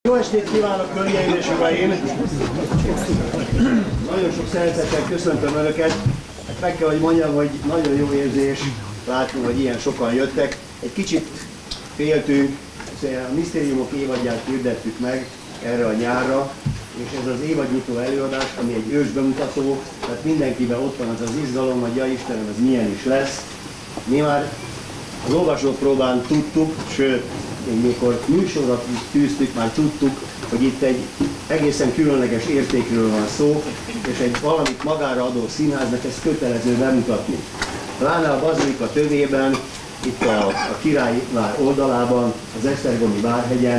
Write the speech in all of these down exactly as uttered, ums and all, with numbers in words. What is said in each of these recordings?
Jó estét kívánok, hölgyeim és uraim! Nagyon sok szeretettel köszöntöm Önöket. Hát meg kell, hogy mondjam, hogy nagyon jó érzés látni, hogy ilyen sokan jöttek. Egy kicsit féltünk, a Misztériumok évadját hirdettük meg erre a nyárra, és ez az évadnyitó előadás, ami egy ős bemutató, tehát mindenkiben ott van az az izgalom, hogy ja Istenem, ez milyen is lesz. Mi már az olvasópróbán tudtuk, sőt, még mikor műsorra tűztük, már tudtuk, hogy itt egy egészen különleges értékről van szó, és egy valamit magára adó színháznak ez kötelező bemutatni. Pláne a Bazilika tövében, itt a, a Királyvár oldalában, az Esztergomi Várhegyen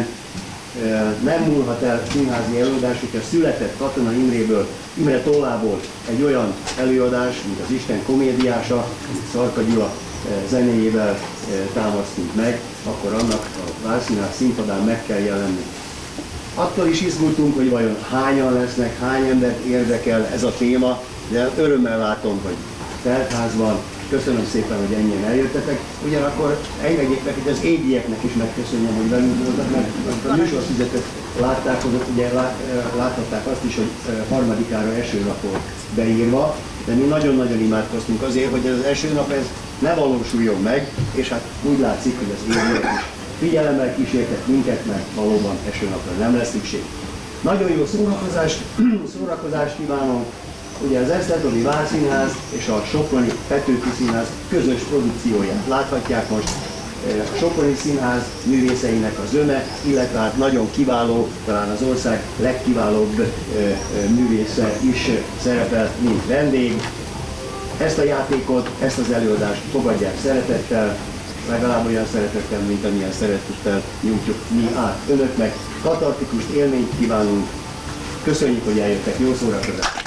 nem múlhat el színházi előadás, hogyha született Katona Imréből, Imre tollából egy olyan előadás, mint az Isten komédiása, Szarka Gyula zenéjével támasztunk meg, akkor annak a Várszínház színpadán meg kell jelenni. Attól is izgultunk, hogy vajon hányan lesznek, hány embert érdekel ez a téma, de örömmel látom, hogy teltházban. Köszönöm szépen, hogy ennyien eljöttetek. Ugyanakkor engedjék meg, hogy az égieknek is megköszönjem, hogy velünk voltak, mert a műsorfüzetet látták, ugye láthatták azt is, hogy harmadikára esőnap volt beírva, de mi nagyon-nagyon imádkoztunk azért, hogy az esőnap ez ne valósuljon meg, és hát úgy látszik, hogy az égiek is figyelemmel kísértek minket, mert valóban esőnapra nem lesz szükség. Nagyon jó szórakozást, szórakozást kívánok! Ugye az Esztergomi Várszínház és a Soproni Petőfi Színház közös produkcióját láthatják most. A Soproni Színház művészeinek a zöme, illetve hát nagyon kiváló, talán az ország legkiválóbb művésze is szerepel, mint vendég. Ezt a játékot, ezt az előadást fogadják szeretettel, legalább olyan szeretettel, mint amilyen szeretettel nyújtjuk mi át önöknek. Katartikus élményt kívánunk, köszönjük, hogy eljöttek, jó szórakozást!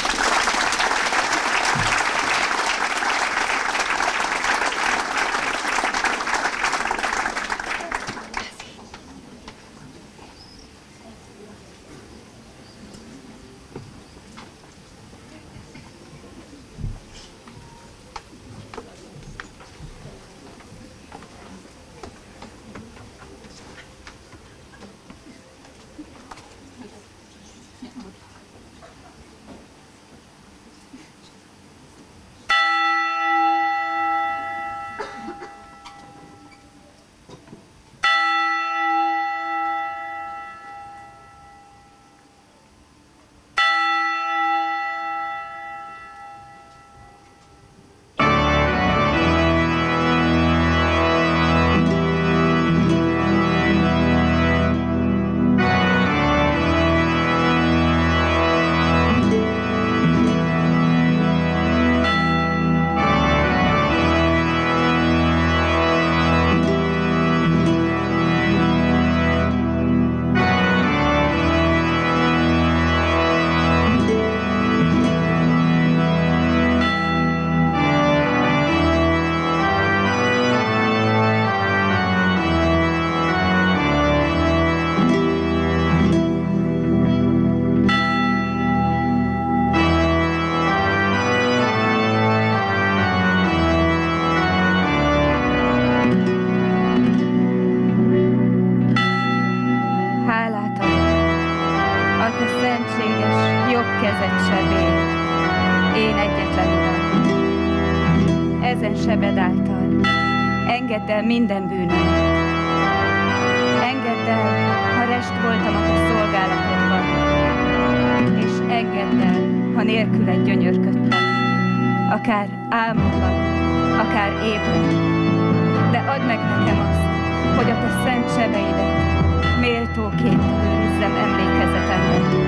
Minden bűnömet. Engedd el, ha rest voltam a te szolgálatodban, és engedd el, ha nélküled gyönyörködtem, akár álmodban, akár ébren. De add meg nekem azt, hogy a te szent sebeidet méltóként őrizzem emlékezetemben.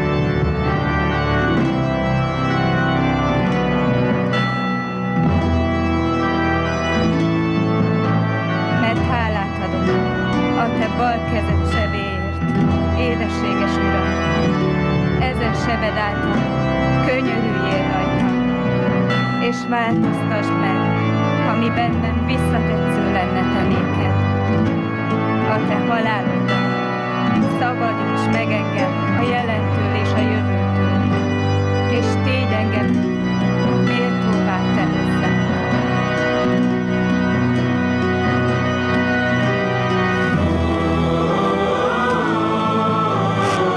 A te bal kezed sebéért, édességes Uram, ezen sebed által könyörüljél rajta, és változtasd meg, ha mi bennem visszatetsző lenne te néked. A te haláloddal szabadíts meg engem a jelentől és a jövőtől, és tégy engem méltóvá te hozzám. Oh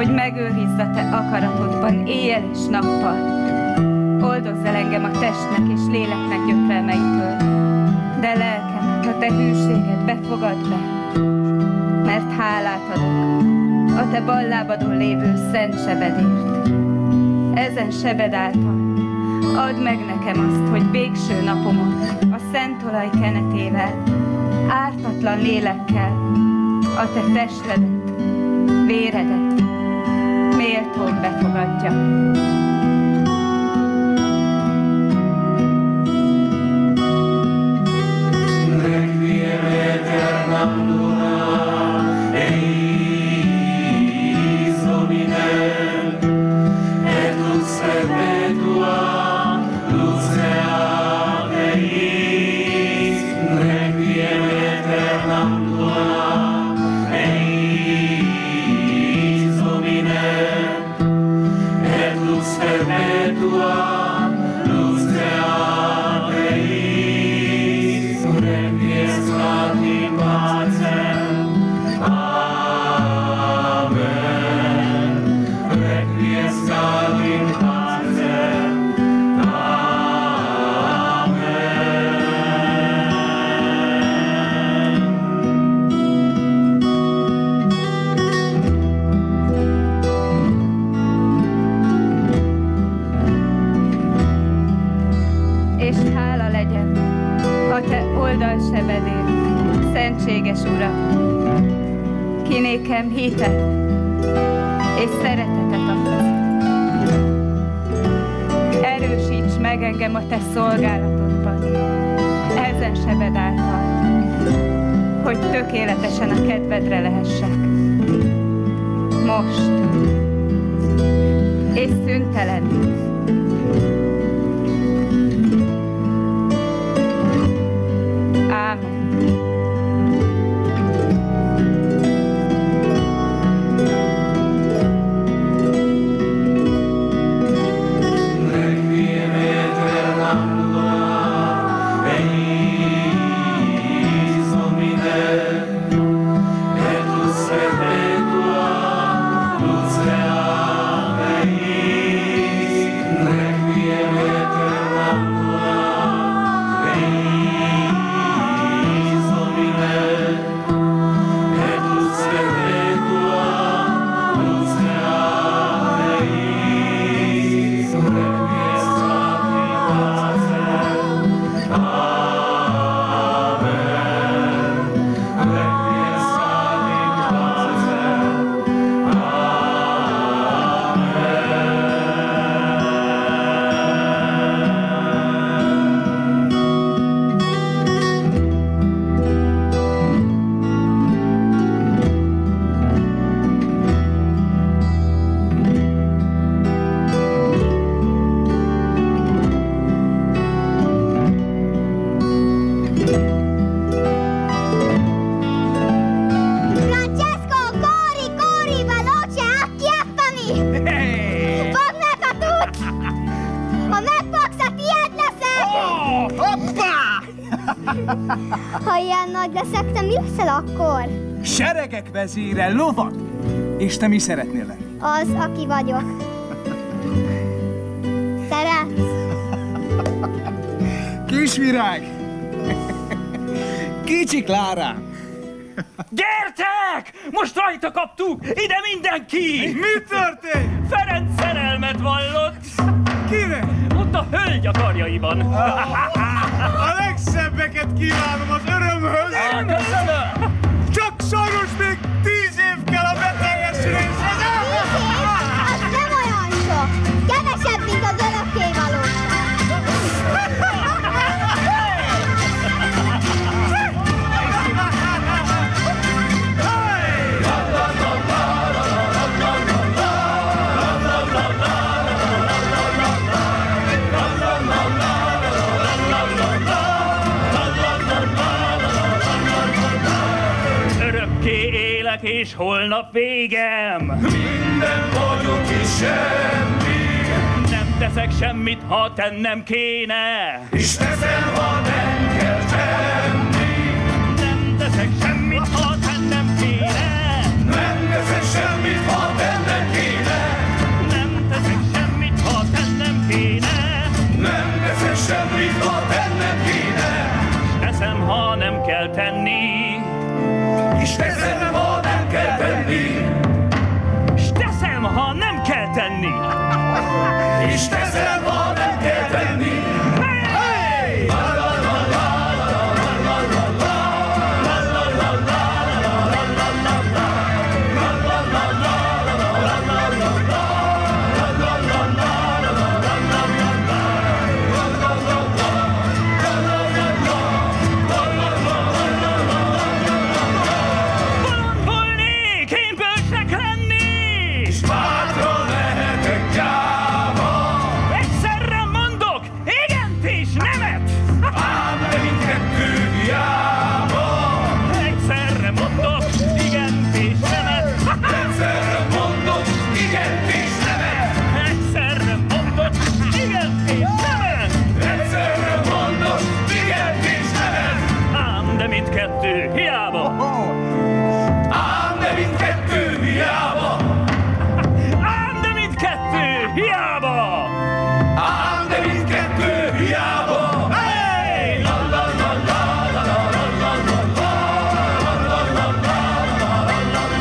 hogy megőrizz a te akaratodban éjjel és nappal. Oldozz el engem a testnek és léleknek gyötrelmeitől, de lelkemet, a te hűséged befogadd be, mert hálát adok a te ballábadon lévő szent sebedért. Ezen sebed által add meg nekem azt, hogy végső napomon a szent olaj kenetével, ártatlan lélekkel a te testedet, véredet méltón befogadja. Szentséges Uram, ki nékem hitet és szeretetet adsz. Erősíts meg engem a te szolgálatodban, ezen sebed által, hogy tökéletesen a kedvedre lehessek. Most és szüntelenül. Ámen. Ha ilyen nagy leszek, te mi leszel akkor? Seregek vezére, lovag! És te mi szeretnél lenni? Az, aki vagyok. Szeretsz? Kisvirág! Kicsi Klárám! Gyertek! Most rajta kaptuk! Ide mindenki! Mi történt? Ferenc szerelmet vallott! Kire? Ott a hölgy a karjaiban! A legszebbeket kívánom az örömhöz! Ah, köszönöm! Csak sajnos még tíz év kell a beteljesüléshez! Tíz év? Az nem olyan sok! Kevesebb, mint az örökkévalóság! És holnap végem! Minden vagyok és semmi. Nem teszek semmit, ha tennem kéne. És teszem, ha nem kell tenni. Nem teszek semmit, ha tennem kéne. Nem teszek semmit, ha tennem kéne. tenni. És teszem, ha nem kell tenni. Hey! Bolondulnék én bölcsnek lenni, És bátran lehetek gyáva. egyszerre mondok igent és nemet. Ám de mindkettő hiába. Egyszerre mondok igent és nemet. Egyszerre mondok igent és nemet. Egyszerre mondok igent és nemet. Egyszerre mondok igent és nemet. Ám de mindkettő hiába. Ám de mindkettő hiába. Ám de mindkettő hiába. Ám de mindkettő hiába. Hey! La la la la la la la la la la la la la.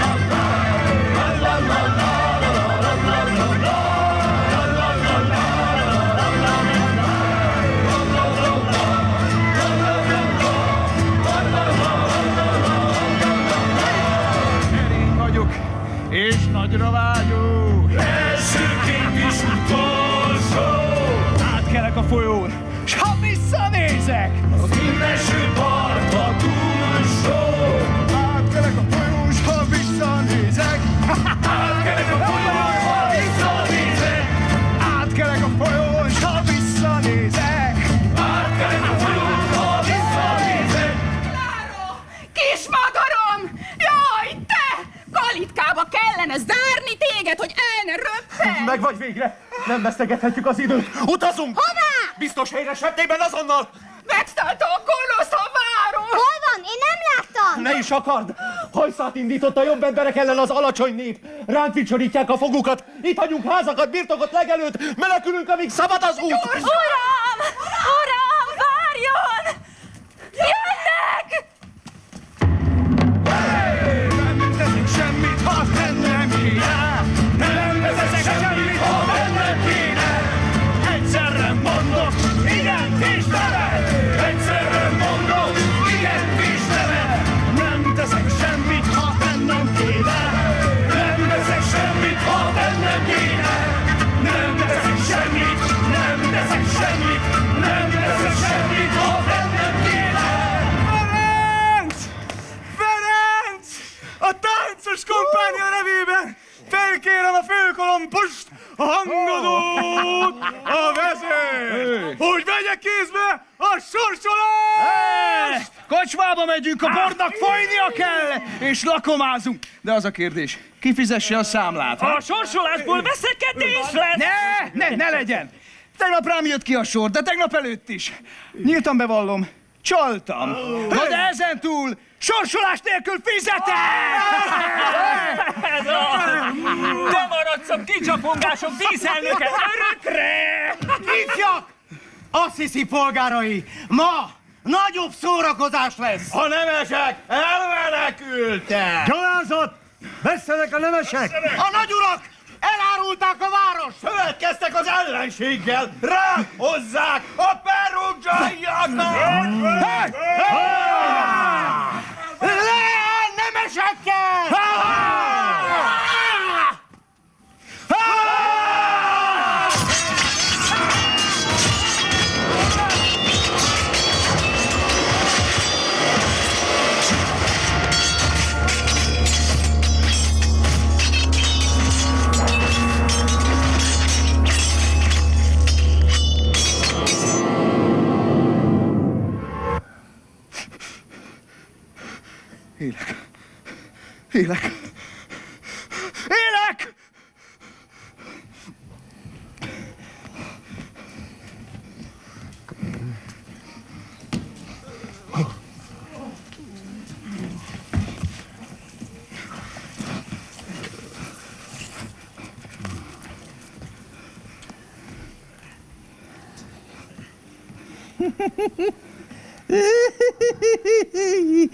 Én vagyok, és nagyra vágyó. Elsőként is utolsó. Átkelek a folyón, s ha visszanézek, Az üreső partra túlsó. átkelek a folyón, s ha visszanézek, Átkelek a folyón, ha visszanézek. átkelek a folyón, s ha visszanézek. Átkelek a folyón, ha visszanézek. Kis madarom! Jaj, te! Kalitkába kellene zárni téged, hogy el ne röppen! Meg vagy végre! Nem vesztegethetjük az időt! Utazunk! Hová? Biztos helyre septében azonnal! Megszállta a kolosz a város! Hol van? Én nem láttam! Ne is akard! Hajszát indított a jobb emberek ellen az alacsony nép! Ránk vicsorítják a fogukat! Itt hagyunk házakat, birtokot legelőtt! Menekülünk, amíg szabad az út! Uram! Uram, várjon! Jönnek! Nem teszek semmit, ha tennem kéne. Nem teszek semmit, ha bennem kéne. Egyszerre mondok igent és nemet. Egyszerre mondok igent és nemet. Nem teszek semmit, ha tennem kéne. Nem teszek semmit, ha bennem kéne. Nem teszek semmit, nem teszek semmit. Nem teszek semmit, ha bennem kéne. Ferenc! Ferenc! A táncos kompánia nevében felkérem a főkolompost, a hangadót, a vezér, hogy vegye kézbe a sorsolást! Kocsmába megyünk, a bornak folynia kell, és lakomázunk. De az a kérdés, ki fizesse a számlát? A sorsolásból veszekedés lesz! Ne, ne, ne legyen! Tegnap rám jött ki a sor, de tegnap előtt is. Nyíltan bevallom, csaltam. Na de ezen túl sorsolás nélkül fizetek! Ez a... Te maradsz a kicsapongások díszelnöke örökre! Ifjak! Azt hiszi, polgárai, ma nagyobb szórakozás lesz! A nemesek elmenekültek! Gyalázat! Vesszenek a nemesek! A nagyurak elárulták a város! Szövetkeztek az ellenséggel! Ráhozzák a perugiaiakat! Le a nemesekkel! Élek. Élek. Élek!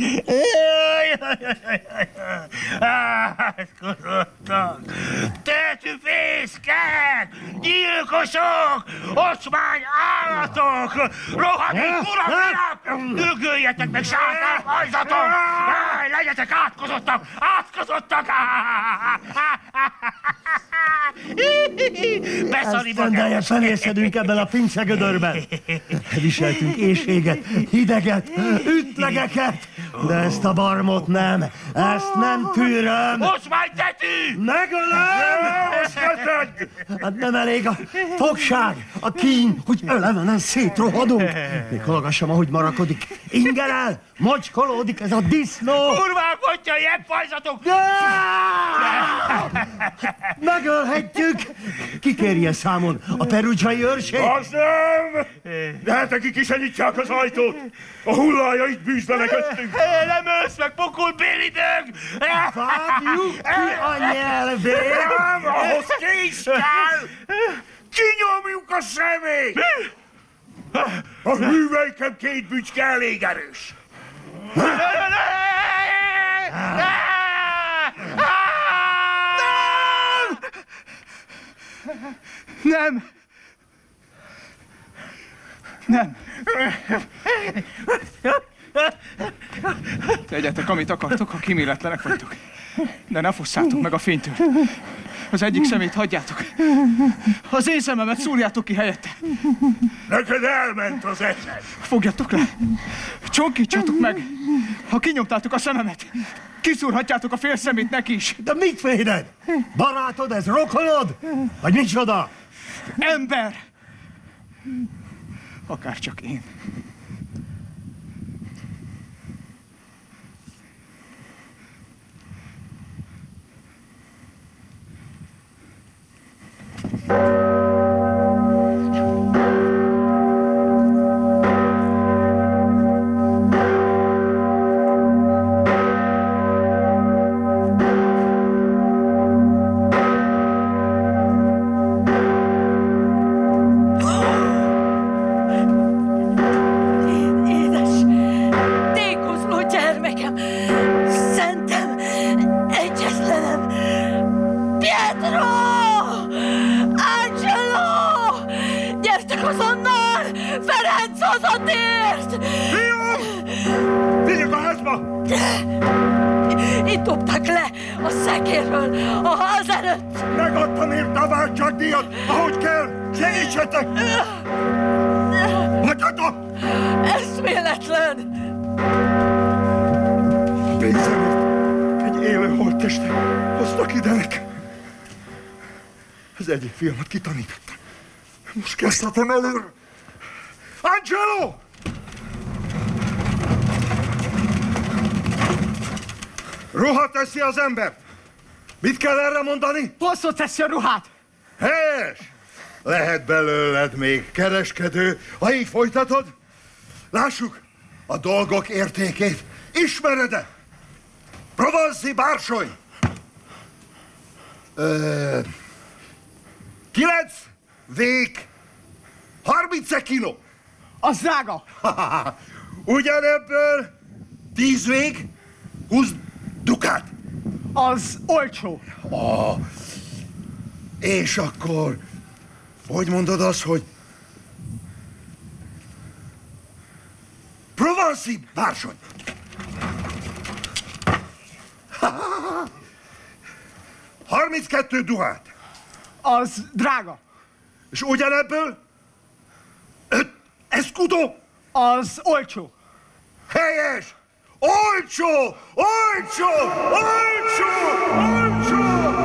Áskodottak! Te eredetű fészkek, gyilkosok, ocsmány állatok, rohadék urak, dögöljetek meg, sátán hajzatok! Legyetek átkozottak, átkozottak! Esztendelje felészedünk ebben a pincsegödörben. Viseltünk éhséget, hideget, ütlegeket, de ezt a barmot nem, ezt nem tűröm. Ocsmány tetű! Megölöm! Hát nem elég a fogság, a kín, hogy elevenen szétrohadunk. Még hallgassam, ahogy marakodik. Ingerel, mocskolódik ez a disznó. Kurvák, hogyha ilyen fajzatok! Megölhetjük! Kikérje számon a perugiai őrség? Az nem! De hát nekik is elnyitják az ajtót! A hullája itt bűzlenek köztünk! Nem ölsz meg, pokolbéli dög! Vágjuk ki a nyelvét! Nem, ahhoz kész kell! Kinyomjuk a szemét! A hüvelykem két bücske elég erős! Nem! Nem! Tegyetek, amit akartok, ha kíméletlenek vagytok. De ne fosszátok meg a fénytől. Az egyik szemét hagyjátok. Az én szememet szúrjátok ki helyette. Neked elment az eszed. Fogjatok le! Csonkítsatok meg! Ha kinyomtátok a szememet, kiszúrhatjátok a fél szemét neki is. De mit féled? Barátod ez, rokonod? Vagy micsoda? Ember! Akárcsak én. Itt dobták le a szekérről, a ház előtt! Megadtam érte a váltságdíjat, ahogy kell! Segítsetek! Hagyjatok! Eszméletlen! A pénzemért egy élő holttestet hoztak ide nekem. Az egyik fiamat kitanítottam. Most kezdhetem előre. Angelo! Ruha teszi az embert! Mit kell erre mondani? Hosszot teszi a ruhát! Helyes! Lehet belőled még kereskedő, ha így folytatod? Lássuk a dolgok értékét. Ismered-e? Provanszi bársony! Ö, kilenc vég, harminc kiló. Az drága! Ugyanebből tíz vég, húsz dukát. Az olcsó. Ah, és akkor, hogy mondod azt, hogy Provanszi bársony? harminckettő duhát. Az drága. És ugyanebből öt escudo? Az olcsó. Helyes! Olcsó! Olcsó! Olcsó! Olcsó!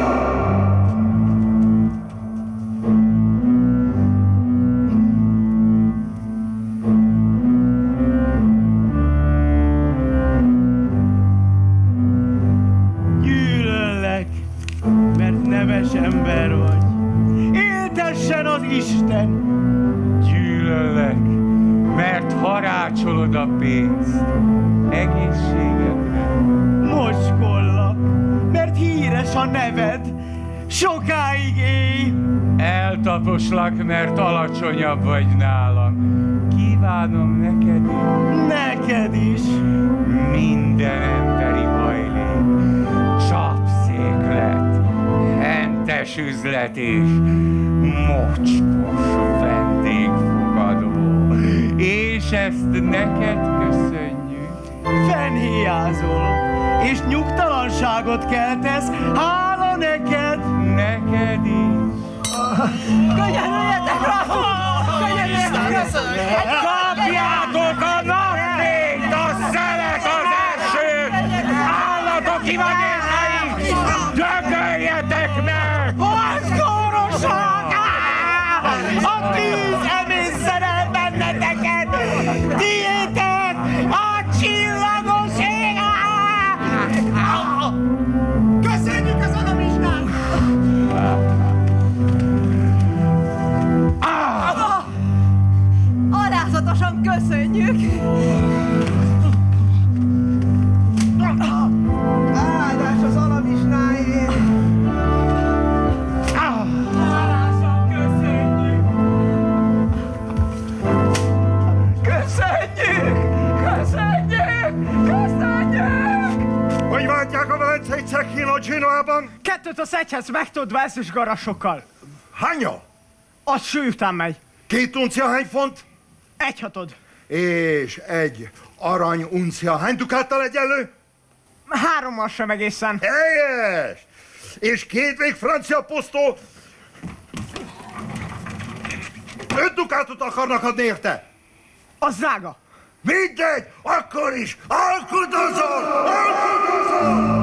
Gyűlöllek, mert nemes ember vagy. Éltessen az Isten! Gyűlöllek, mert harácsolod a pénzt. Egészségedre. Mocskollak, mert híres a neved. Sokáig élj! Eltaposlak, mert alacsonyabb vagy nálam. Kívánom neked is. Neked is. Minden emberi hajlék. Csapszéklet, hentes tisztességes üzlet és mocskos vendégfogadó. És ezt neked köszönjük. Fennhiányzol, és nyugtalanságot keltesz, hála neked! Neked is. Könyörüljetek rá! Könyörüljetek rá! Kapjátok a napfényt, a szelet az elsőt! Állatok kivagészai! Dögöljetek meg! Vaskóroság! A tűz emészszer el benneteket! Tiétek a csillagos ég! Köszönjük az adamistát! Alázatosan köszönjük! Áldás az alamisnáért! Hálásan köszönjük! Köszönjük! Köszönjük! Köszönjük! Hogy váltják a velencei cekkínot Genoában? Kettőt az egyhez megtudva eszűs garasokkal. Hánya? Az sű után megy. Két uncia hány font? Egy hatod. És egy arany uncia hány dukáttal egyenlő? Hárommal sem egészen. Helyes! És két vég francia posztó öt dukátot akarnak adni érte? Az drága. Mindegy, akkor is alkudozol! Alkudozol!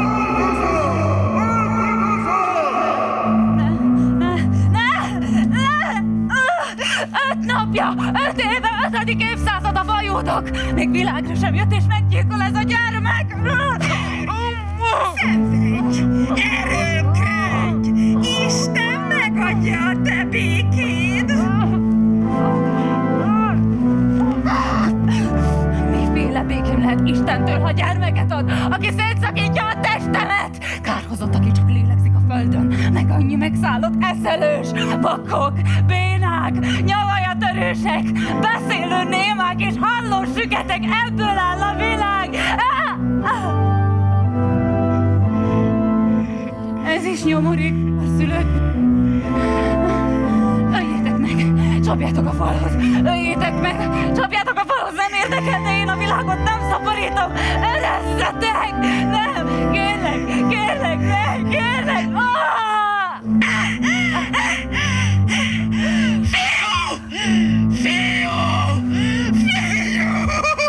Öt napja, öt éve, ötödik évszázad a vajódok! Még világra sem jött és meggyilkol ez a gyermek! Szenvedj! Erőködj! Isten megadja a te békéd! Miféle békém lehet Istentől, ha gyermeket ad, aki szétszakítja a testemet? Kárhozott, aki csak lélegzik a földön, meg annyi megszállott eszelős, vakok, bénák, nyavajatörősek, beszélő némák és halló süketek, ebből áll a világ! Ah! Ah! Ez is nyomorik a szülőt. Öljétek meg, csapjátok a falhoz, öljétek meg, csapjátok a falhoz, nem érdekel, de én a világot nem szaporítom, erezzetek! Nem, kérlek, kérlek, ne, kérlek! Ah! Fiú! Fiú! Fiú!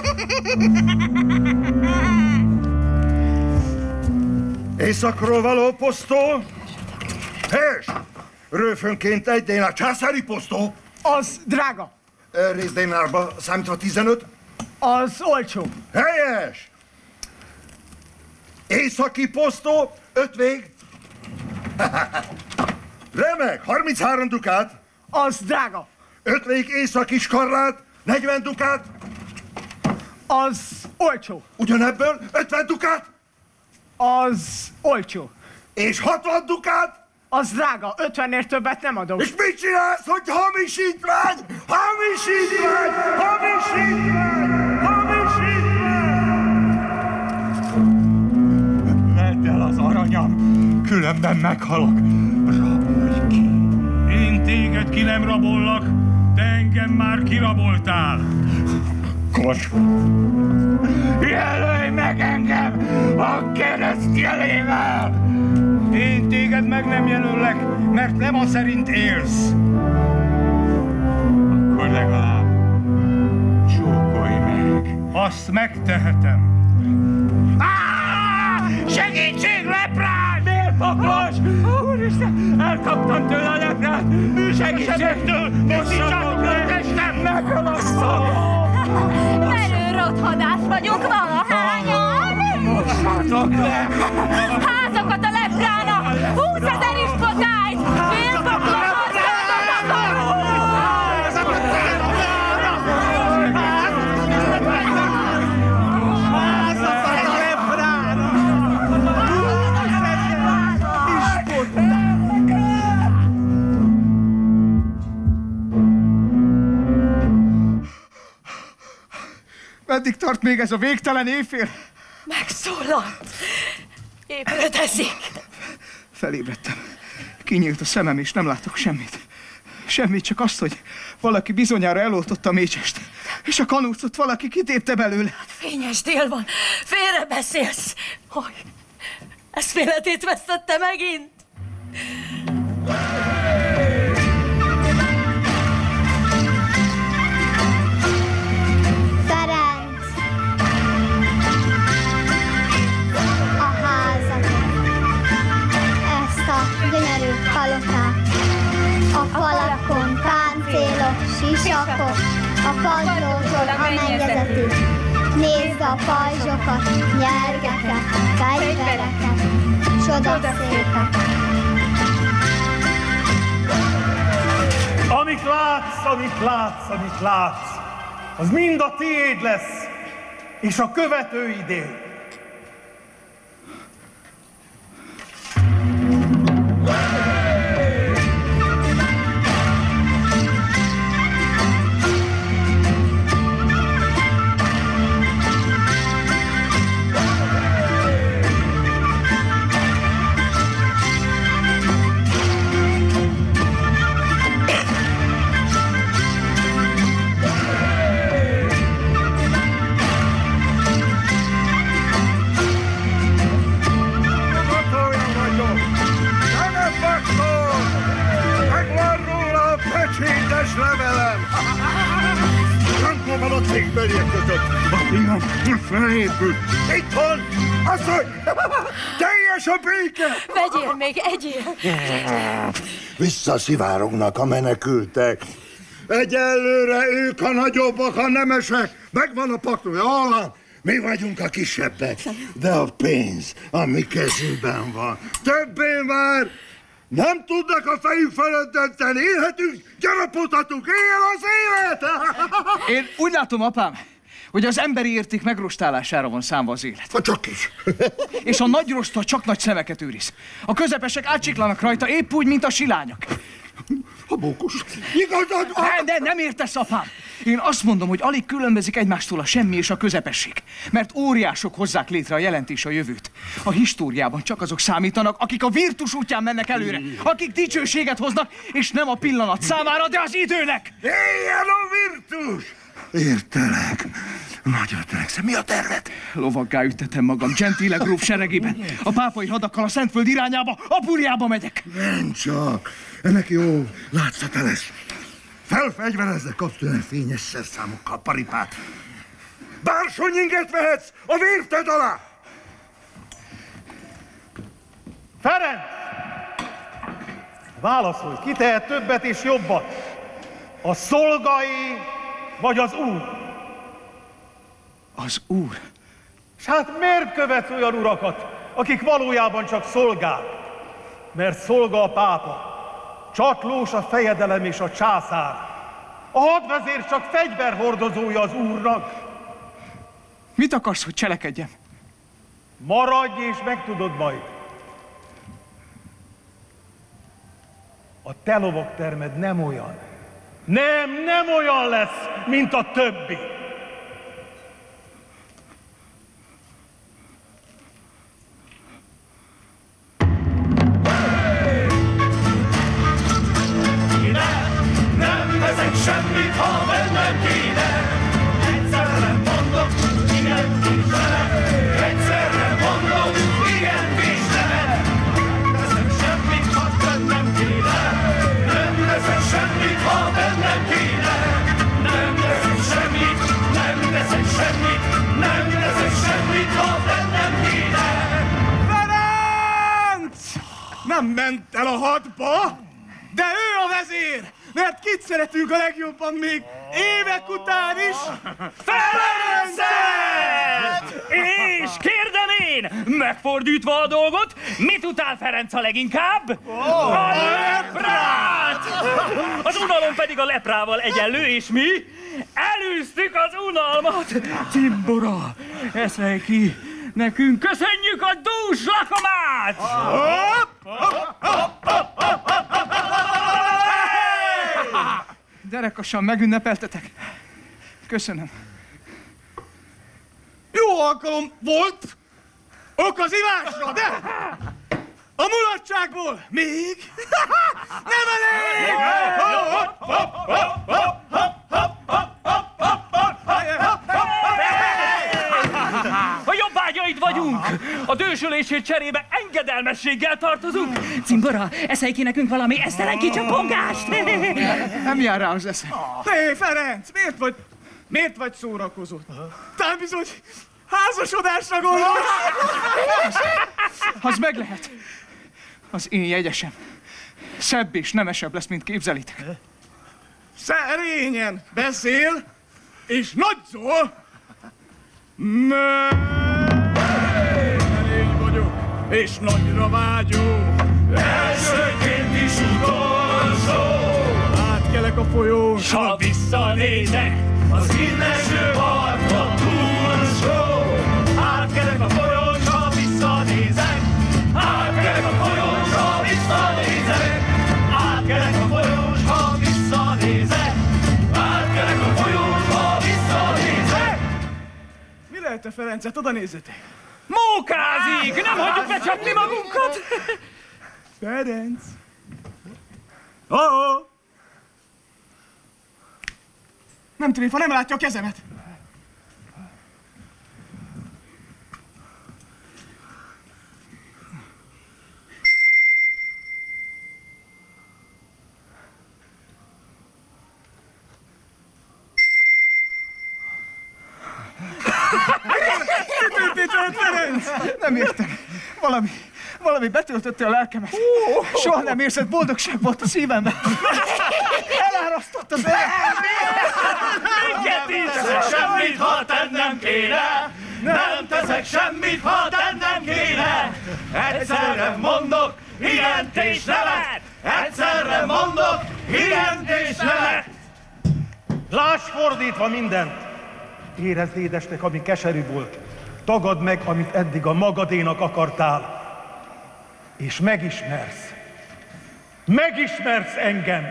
Északról való posztó? És rőfönként egy dénár császári posztó? Az drága. Részdénárba számítva tizenöt? Az olcsó. Helyes! Északi posztó, öt vég? Remek, harminchárom dukát. Az drága. Öt vég északi skarlát, negyven dukát. Az olcsó. Ugyanebből ötven dukát. Az olcsó. És hatvan dukát. Az drága, ötvennél többet nem adok. És mit csinálsz, hogy hamisítvány? Hamisítvány! Hamisítvány! Hamisítvány! Vedd el az aranyam, különben meghalok. Rabolj ki! Én téged ki nem rabollak, te engem már kiraboltál. Kos! Jelölj meg engem a keresztjelével! Én téged meg nem jelöllek, mert nem a szerint élsz. Akkor legalább csókolj meg. Azt megtehetem. Á! Segítség, leprán! Miért poklos? Úristen, elkaptam tőle a leprát! Segítségtől! Mosszatok le! Testem meghalasztom! Merő rothadás vagyunk valahányan! Mossatok le! Házakat a leprának! Húszezer ispotályt! Félpoklos országot akarunk! Meddig tart még ez a végtelen éjfél? Megszólalt. Ébredezik. Felébredtem. Kinyílt a szemem, és nem látok semmit. Semmit, csak azt, hogy valaki bizonyára eloltotta a mécsest. És a kanúcot valaki kitépte belőle. Hát fényes dél van, félre beszélsz. Hogy eszméletét vesztette megint. Ferenc! A házat, ezt a gyönyörű palotát, a falakon páncélok, sisakok, a padlótól a mennyezetig. Nézd a pajzsokat, nyergeket, fegyvereket, csodaszépek. Amit látsz, amit látsz, amit látsz, az mind a tiéd lesz, és a követőidé. Levelem! Frankó van a cégbeliek között! A fiam felépült! Itt van! Asszony! Teljes a béke! Vegyél még, egyél! Visszaszivárognak a menekültek. Egyelőre ők a nagyobbak, a nemesek. Megvan a paktum, jól van? Mi vagyunk a kisebbek. De a pénz a mi kezünkben van. Többé már nem tudnak a fejük felett dönteni. Élhetünk, gyarapodhatunk, éljen az élet! Én úgy látom, apám, hogy az emberi érték megrostálására van számva az élet. Ha csak is. És a nagy rosta csak nagy szemeket őriz. A közepesek átsiklanak rajta épp úgy, mint a silányok. A bókus. Igazad van! De, de nem értesz, apám! Én azt mondom, hogy alig különbözik egymástól a semmi és a közepesség. Mert óriások hozzák létre a jelentés és a jövőt. A históriában csak azok számítanak, akik a virtus útján mennek előre. Akik dicsőséget hoznak, és nem a pillanat számára, de az időnek! Éljen a virtus! Értelek. Nagyon törekszem. Mi a terved? Lovaggá üttetem magam Gentile gróf seregében. A pápai hadakkal a Szentföld irányába, Apuriába megyek. Nem csak. Ennek jó látszata lesz. Felfegyverezze, kapsz tőle fényes szerszámokkal paripát. Bársonyinget vehetsz a vérted alá! Ferenc! Válaszolj, ki tehet többet és jobbat? A szolgai vagy az úr? Az úr? S hát miért követsz olyan urakat, akik valójában csak szolgák? Mert szolga a pápa, csatlós a fejedelem és a császár. A hadvezér csak fegyverhordozója az úrnak. Mit akarsz, hogy cselekedjem? Maradj és megtudod majd. A te lovagtermed nem olyan. Nem, nem olyan lesz, mint a többi. Nem teszek semmit, ha bennem kéne. Egyszerre mondok, igen, és nemet. Egyszerre mondok, igen, és nemet. Nem teszek semmit, ha bennem kéne. Nem teszek semmit, ha bennem kéne. Nem teszek semmit, nem teszek semmit. Nem teszek semmit, ha bennem kéne. Ferenc! Nem ment el a hadba, de ő a vezér! Mert kit szeretünk a legjobban még évek után is? Ferencet! És kérdem én, megfordítva a dolgot, mit utál Ferenc a leginkább? Oh, a leprát! Az unalom pedig a leprával egyenlő, és mi elűztük az unalmat. Cimbora, eszelj ki, nekünk köszönjük a dús lakomát! Hopp, hopp, hopp, hopp, hopp, hopp, Derekosan megünnepeltetek. Köszönöm. Jó alkalom volt, ok az ivásra, de A mulatságból még nem elég! A jobbágyaid vagyunk! A dősölésért cserébe engedelmességgel tartozunk! Cimbora, eszelj ki nekünk valami esztelen kicsapongást! Nem jár rá az eszem. Hé, Ferenc, miért vagy, miért vagy szórakozott? Talán bizony házasodásra gondolsz? Az meg lehet. Az én jegyesem szebb és nemesebb lesz, mint képzelitek. Szerényen beszél, és nagyszól. Mert elég vagyok, és nagyra vágyó. Elsőként is utolsó. Átkelek a folyón, S ha visszanézek, az inneső arcra túlsó. Átkelek a folyón, s ha visszanézek. Átkelek a folyón, s ha visszanézek. Átkelek a folyón, s ha visszanézek. Átkelek a folyón, s ha visszanézek. Mi lehet te, Ferencet? Oda nézzetek! Mókázik! Nem hagyjuk becsapni magunkat! Ferenc! Oh-oh! Nem tréfa, nem látja a kezemet! Mi történt veled, Ferenc? Nem értem. Valami, valami betöltötte a lelkemet. Soha nem érzett boldogság volt a szívemben. Elárasztott az élet. Minket is! Semmit, ha tennem kéne! Nem teszek semmit, ha tennem kéne! Egyszerre mondok igent és nemet! Egyszerre mondok igent és nemet! Láss fordítva mindent! Érezd édesnek, ami keserű volt. Tagadd meg, amit eddig a magadénak akartál. És megismersz. Megismersz engem!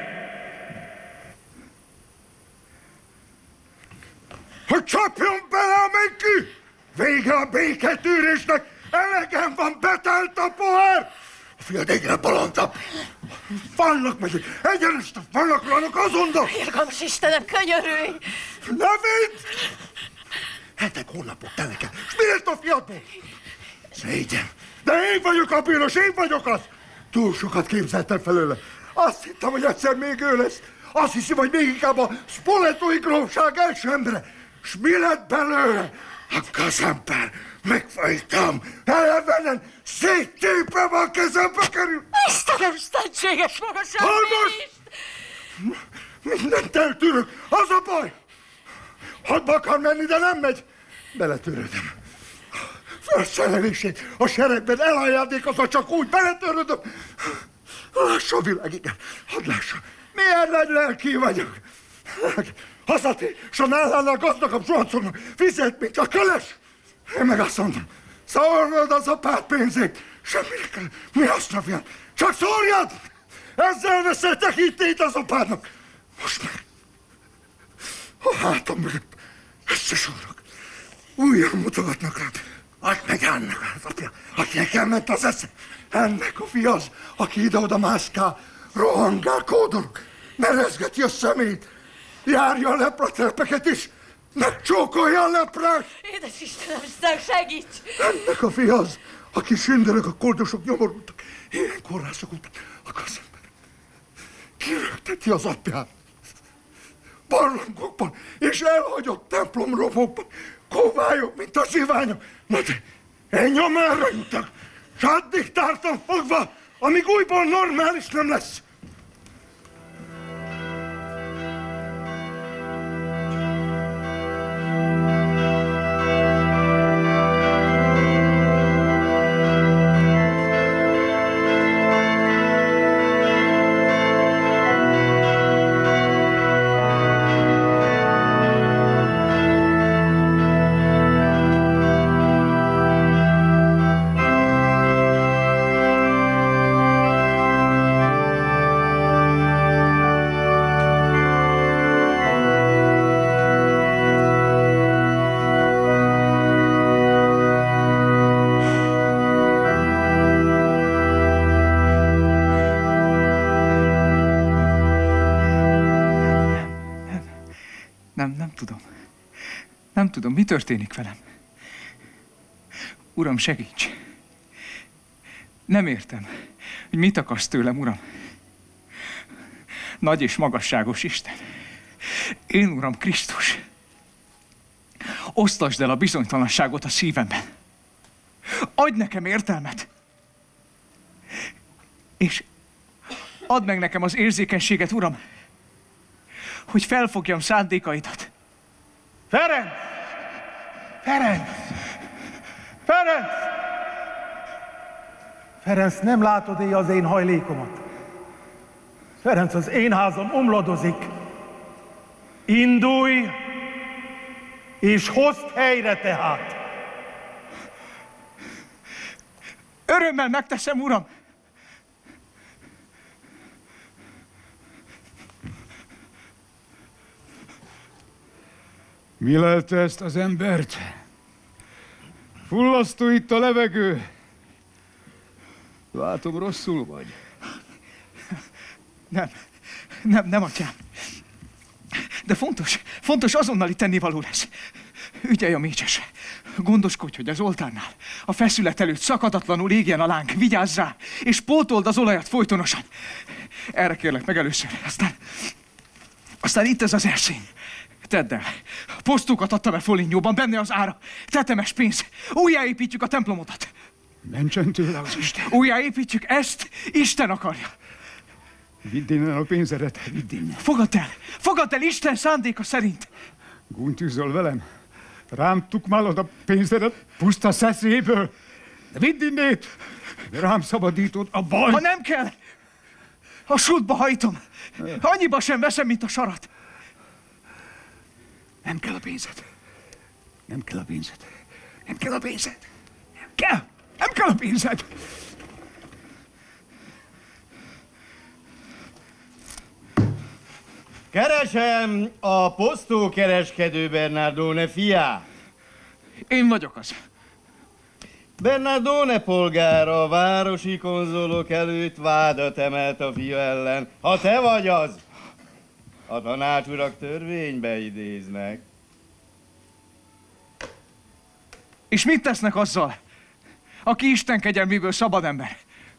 Hogy csapjon bele a menki! Vége a béketűrésnek! Elegem van, betelt a pohár! A fiad egyre bolondabb! Vannak megyek! Egyenest vannak ranok azonnal! Irgalmas Istenem, könyörülj! Ne vidd! Hetek, hónapok telnek el, és miért a fiadból? Szégyen! De én vagyok a bűnös, én vagyok az! Túl sokat képzeltem felőle. Azt hittem, hogy egyszer még ő lesz. Azt hiszem, hogy még inkább a Spoletói grófság első embere. S mi lett belőle? A gazember, megfajtam, elevenen, széttépve a kezembe kerül. Istenem, szentséges magasság! Hol most? Mindent eltűrök, az a baj. Hadba akar menni, de nem megy. Beletörődöm. Felszerelését a seregben elajándékozva csak úgy beletörődöm. Lássa a világ, igen. Hadd lássa. Milyen nagy lelki vagyok. Hazatér, s a nálánál gazdagabb zsuancoknak fizet, mint a köles. Én meg azt mondom, szórnod az apád pénzét. Semmire kell. Mi azt, fiam? Csak szórjad! Ezzel veszel tekintélyt az apádnak. Most meg a hátam mögött összesúrok. Újra mutogatnak rám. Add meg ennek az apja, akinek elment az esze. Ennek a fia az, aki ide-oda mászkál, rohangál, kódolok, merezgeti a szemét, járja a lepraterpeket is, megcsókolja a leprát. Édes Istenem, Istenem, segíts! Ennek a fia az, aki sündörög a koldosok nyomorultak, ilyen korrászok után, a gazember kirögteti az apját. Barlangokban és elhagyott templomromokban kóvályok, mint a zsiványok. Na de én nyomára jutok, s addig tartom fogva, amíg újból normális nem lesz. Nem, nem tudom. Nem tudom, mi történik velem. Uram, segíts! Nem értem, hogy mit akarsz tőlem, Uram. Nagy és magasságos Isten. Én, Uram, Krisztus. Osztasd el a bizonytalanságot a szívemben. Adj nekem értelmet. És add meg nekem az érzékenységet, Uram, hogy felfogjam szándékaidat. Ferenc! Ferenc! Ferenc! Ferenc, nem látod-e az én hajlékomat? Ferenc, az én házam omladozik. Indulj, és hozd helyre tehát. Örömmel megteszem, Uram. Mi lelte ezt az embert? Fullasztó itt a levegő. Látom, rosszul vagy. Nem, nem, nem, atyám. De fontos, fontos azonnali tennivaló lesz. Ügyelj a mécsesre. Gondoskodj, hogy az oltárnál a feszület előtt szakadatlanul égjen a láng. Vigyázz rá, és pótold az olajat folytonosan. Erre kérlek meg először. Aztán, aztán itt ez az erszény. Tedd el. Posztókat adtam el Folignyóban, benne az ára. Tetemes pénz. Újjáépítjük a templomodat. Mentsen tőle az Isten. Újjáépítjük, ezt Isten akarja. Vidd innen a pénzedet, vidd innen. Fogadd el! Fogadd el Isten szándéka szerint! Gúnytűzöl velem? Rám tukmálod a pénzedet puszta szeszéből. De vidd innét! Rám szabadítod a baj! Ha nem kell, a sútba hajtom. Annyiba sem veszem, mint a sarat. Nem kell a pénzed. Nem kell a pénzed. Nem kell a pénzed. Nem kell. Nem kell a pénzed. Keresem a posztókereskedő Bernardone fiát. Én vagyok az. Bernardone polgár a városi konzolok előtt vádat emelt a fia ellen. Ha te vagy az, a tanácsurak törvénybe idéznek. És mit tesznek azzal, aki Isten kegyelméből szabad ember?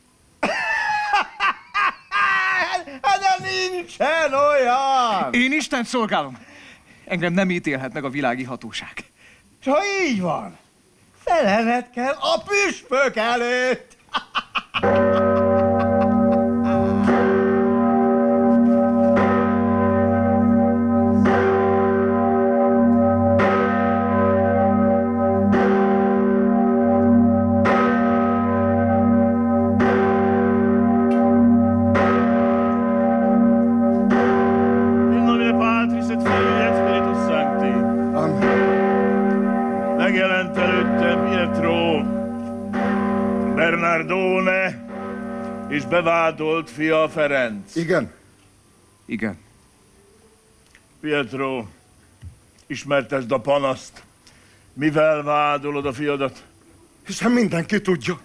De nincsen olyan! Én Istent szolgálom. Engem nem ítélhet meg a világi hatóság. S ha így van, felelned kell a püspök előtt! Megjelent előttem Pietro, Bernardone és bevádolt fia Ferenc. Igen. Igen. Pietro, ismertesd a panaszt. Mivel vádolod a fiadat? Hiszen mindenki tudja.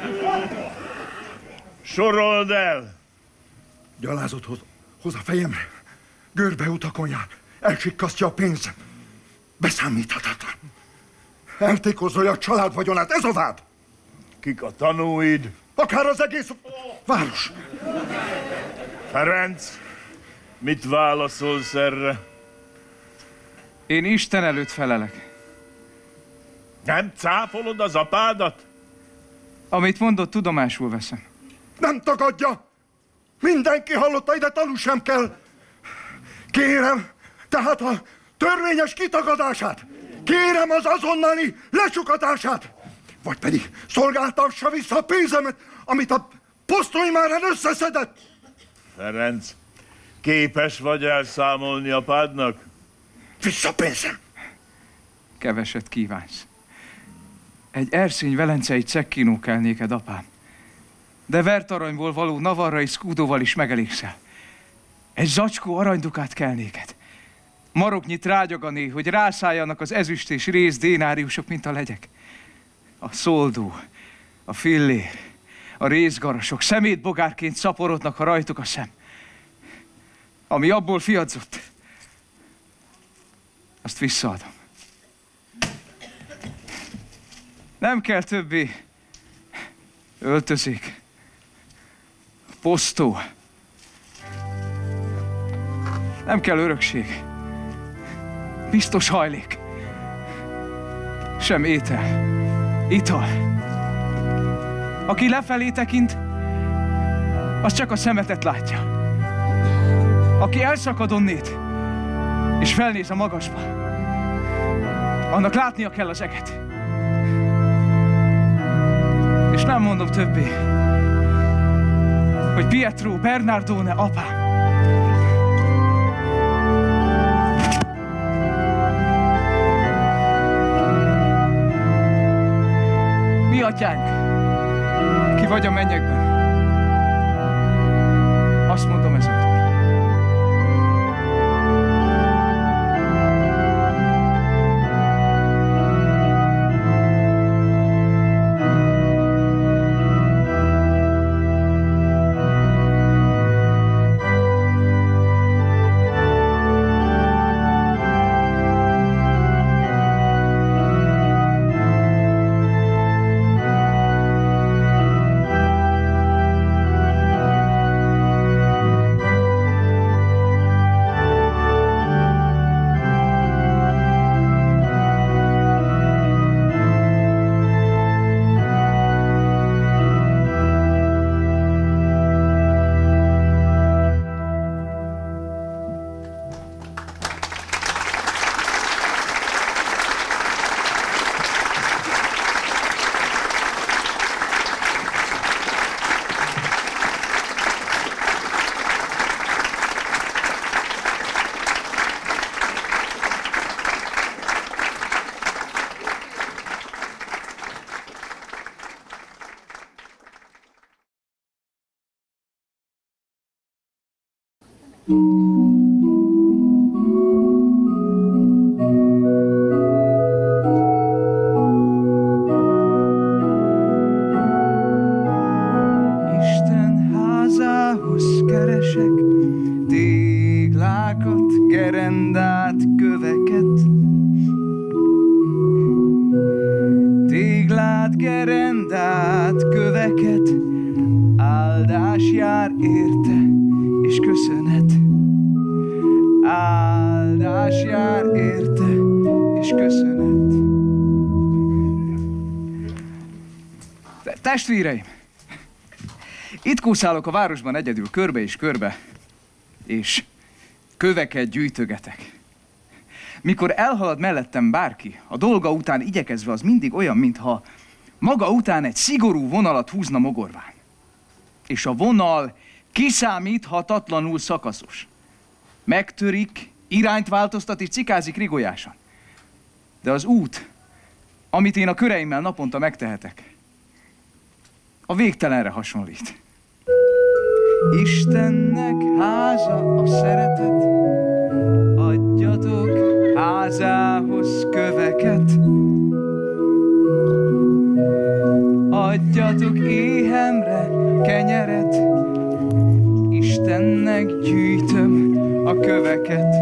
Sorold el! Gyalázott hoz, hoz a fejemre. Görbe utakon jár. Elsikkasztja a pénzem. Beszámíthatatlan. Eltékozolja a család vagyonát. Ez a vád. Kik a tanúid? Akár az egész város. Ferenc, mit válaszolsz erre? Én Isten előtt felelek. Nem cáfolod az apádat? Amit mondott, tudomásul veszem. Nem tagadja. Mindenki hallotta, ide tanú sem kell. Kérem, tehát a törvényes kitagadását. Kérem az azonnali lecsukatását. Vagy pedig szolgáltassa vissza a pénzemet, amit a posztolymáren összeszedett. Ferenc, képes vagy elszámolni apádnak? Vissza pénzem. Keveset kívánsz. Egy erszény velencei cekkínó kell néked, apám. De vertaranyból való navarrai szkúdóval is megelégszel. Egy zacskó aranydukát kell néked. Maroknyi trágyagané, hogy rászálljanak az ezüst és rész dénáriusok, mint a legyek. A szoldó, a fillér, a részgarasok szemétbogárként szaporodnak, ha rajtuk a szem. Ami abból fiadzott, azt visszaadom. Nem kell többé öltözék, posztó, nem kell örökség, biztos hajlék, sem étel, ital. Aki lefelé tekint, az csak a szemetet látja. Aki elszakad onnét, és felnéz a magasba, annak látnia kell az eget. És nem mondom többé, hogy Pietro Bernardone apám. Mi atyánk, ki vagy a mennyekben, azt mondom ezúttal. Testvéreim, itt kúszálok a városban egyedül körbe és körbe, és köveket gyűjtögetek. Mikor elhalad mellettem bárki, a dolga után igyekezve, az mindig olyan, mintha maga után egy szigorú vonalat húzna mogorván. És a vonal kiszámíthatatlanul szakaszos. Megtörik, irányt változtat és cikázik rigolyásan. De az út, amit én a köreimmel naponta megtehetek, a végtelenre hasonlít. Istennek háza a szeretet, adjatok házához köveket. Adjatok éhemre kenyeret, Istennek gyűjtöm a köveket.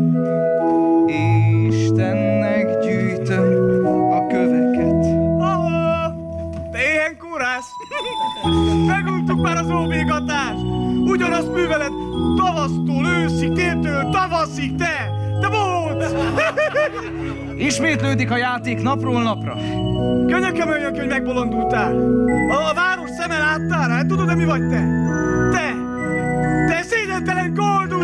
Istennek gyűjtöm a köveket. Te éhen kórász! Meguntuk már az óvégatást! Ugyanazt műveled tavasztól őszig, téltől tavaszig, te! Te bohóc! Ismétlődik a játék napról napra. Könyököm öljön ki, hogy megbolondultál! A város szeme láttál rá? Tudod-e mi vagy te? Te! Te szégyentelen koldú!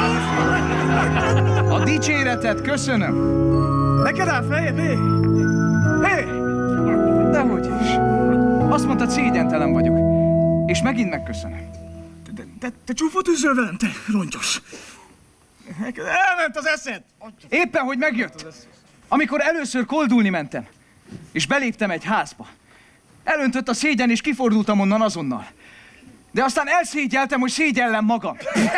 A dicséretet köszönöm. Neked áll feljebb, hé? Hé! Dehogy is. Azt mondtad, szégyentelen vagyok. És megint megköszönöm. Te, te, te csúfot üzöl velem, te rongyos. Elment az eszed! Éppen, hogy megjött. Amikor először koldulni mentem, és beléptem egy házba. Elöntött a szégyen, és kifordultam onnan azonnal. De aztán elszégyeltem, hogy szégyellem magam.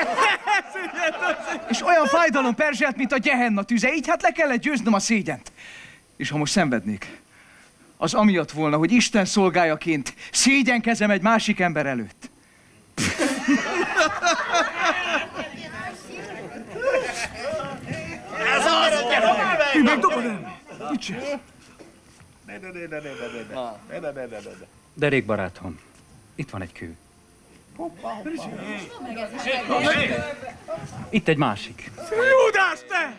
És olyan fájdalom perzselt, mint a Gehenna tüze, így hát le kellett győznöm a szégyent. És ha most szenvednék, az amiatt volna, hogy Isten szolgájaként szégyenkezem egy másik ember előtt. Ez az! Mi meg dobod el? Mit csinálsz? Ne, ne, ne, ne, ne, ne, ne, ne, ne, ne, ne, ne. Derék barátom, itt van egy kő. Itt egy másik. Júdás, te!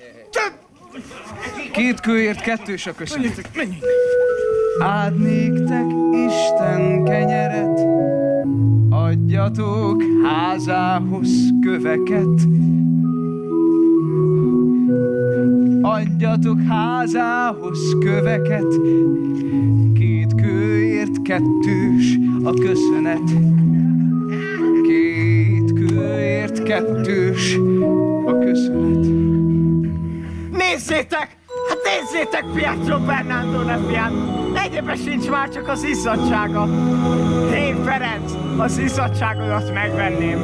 Két kőért kettős a köszönet. Menjünk! Áld néktek Isten kenyeret, adjatok házához köveket. Adjatok házához köveket, két kőért kettős a köszönet. Két kőért kettős a köszönet. Nézzétek! Hát nézzétek Pietro Bernardo nefiát! Egyébben sincs már, csak az izzadsága. Én, Ferenc, az izzadságodat megvenném.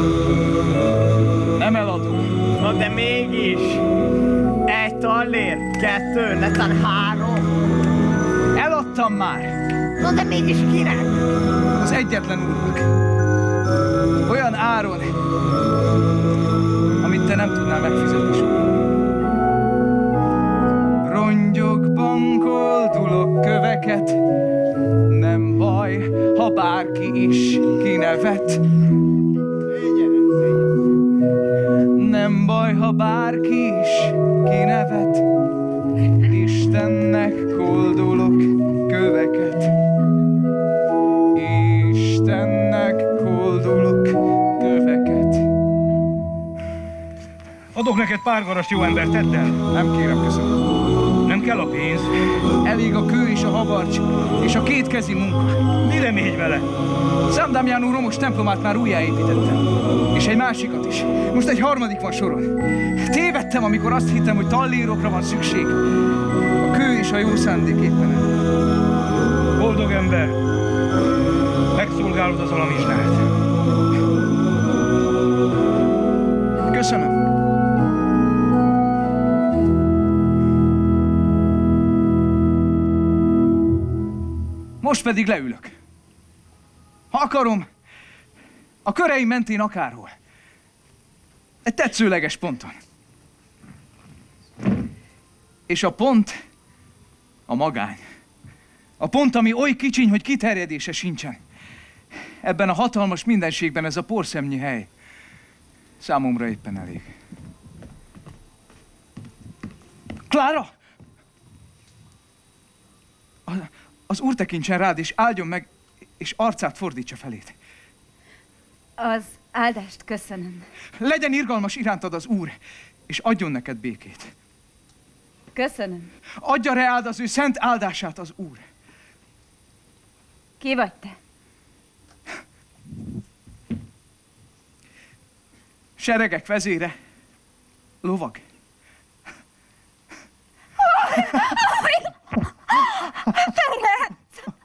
Nem eladom. Na de mégis. Egy tallér, kettő, netán három. Eladtam már. Na de mégis kinek? Az egyetlen úrnak. Olyan áron, amit te nem tudnál megfizetni soha. Rongyokban koldulok köveket, nem baj, ha bárki is kinevet. Nem baj, ha bárki is kinevet, Istennek koldulok köveket. Istennek koldulok köveket. Adok neked pár garast, jó ember, tedd el. Nem kérem, köszönöm. Nem kell a pénz. Elég a kő és a habarcs, és a kétkezi munka. Mire mégy vele? San Damiano romos templomát már újjáépítettem. És egy másikat is. Most egy harmadik van soron. Tévedtem, amikor azt hittem, hogy tallérokra van szükség. A kő és a jó szándék éppen el. Boldog ember, megszolgálod az alamizsnát. Köszönöm. Most pedig leülök. Ha akarom, a köreim mentén akárhol. Egy tetszőleges ponton. És a pont a magány. A pont, ami oly kicsiny, hogy kiterjedése sincsen. Ebben a hatalmas mindenségben ez a porszemnyi hely számomra éppen elég. Klára! A, az úr tekintsen rád, és áldjon meg, és arcát fordítsa feléd. Az áldást köszönöm. Legyen irgalmas irántad az úr, és adjon neked békét. Köszönöm. Adja reád az ő szent áldását az úr. Ki vagy te? Seregek vezére, lovag. Ferenc!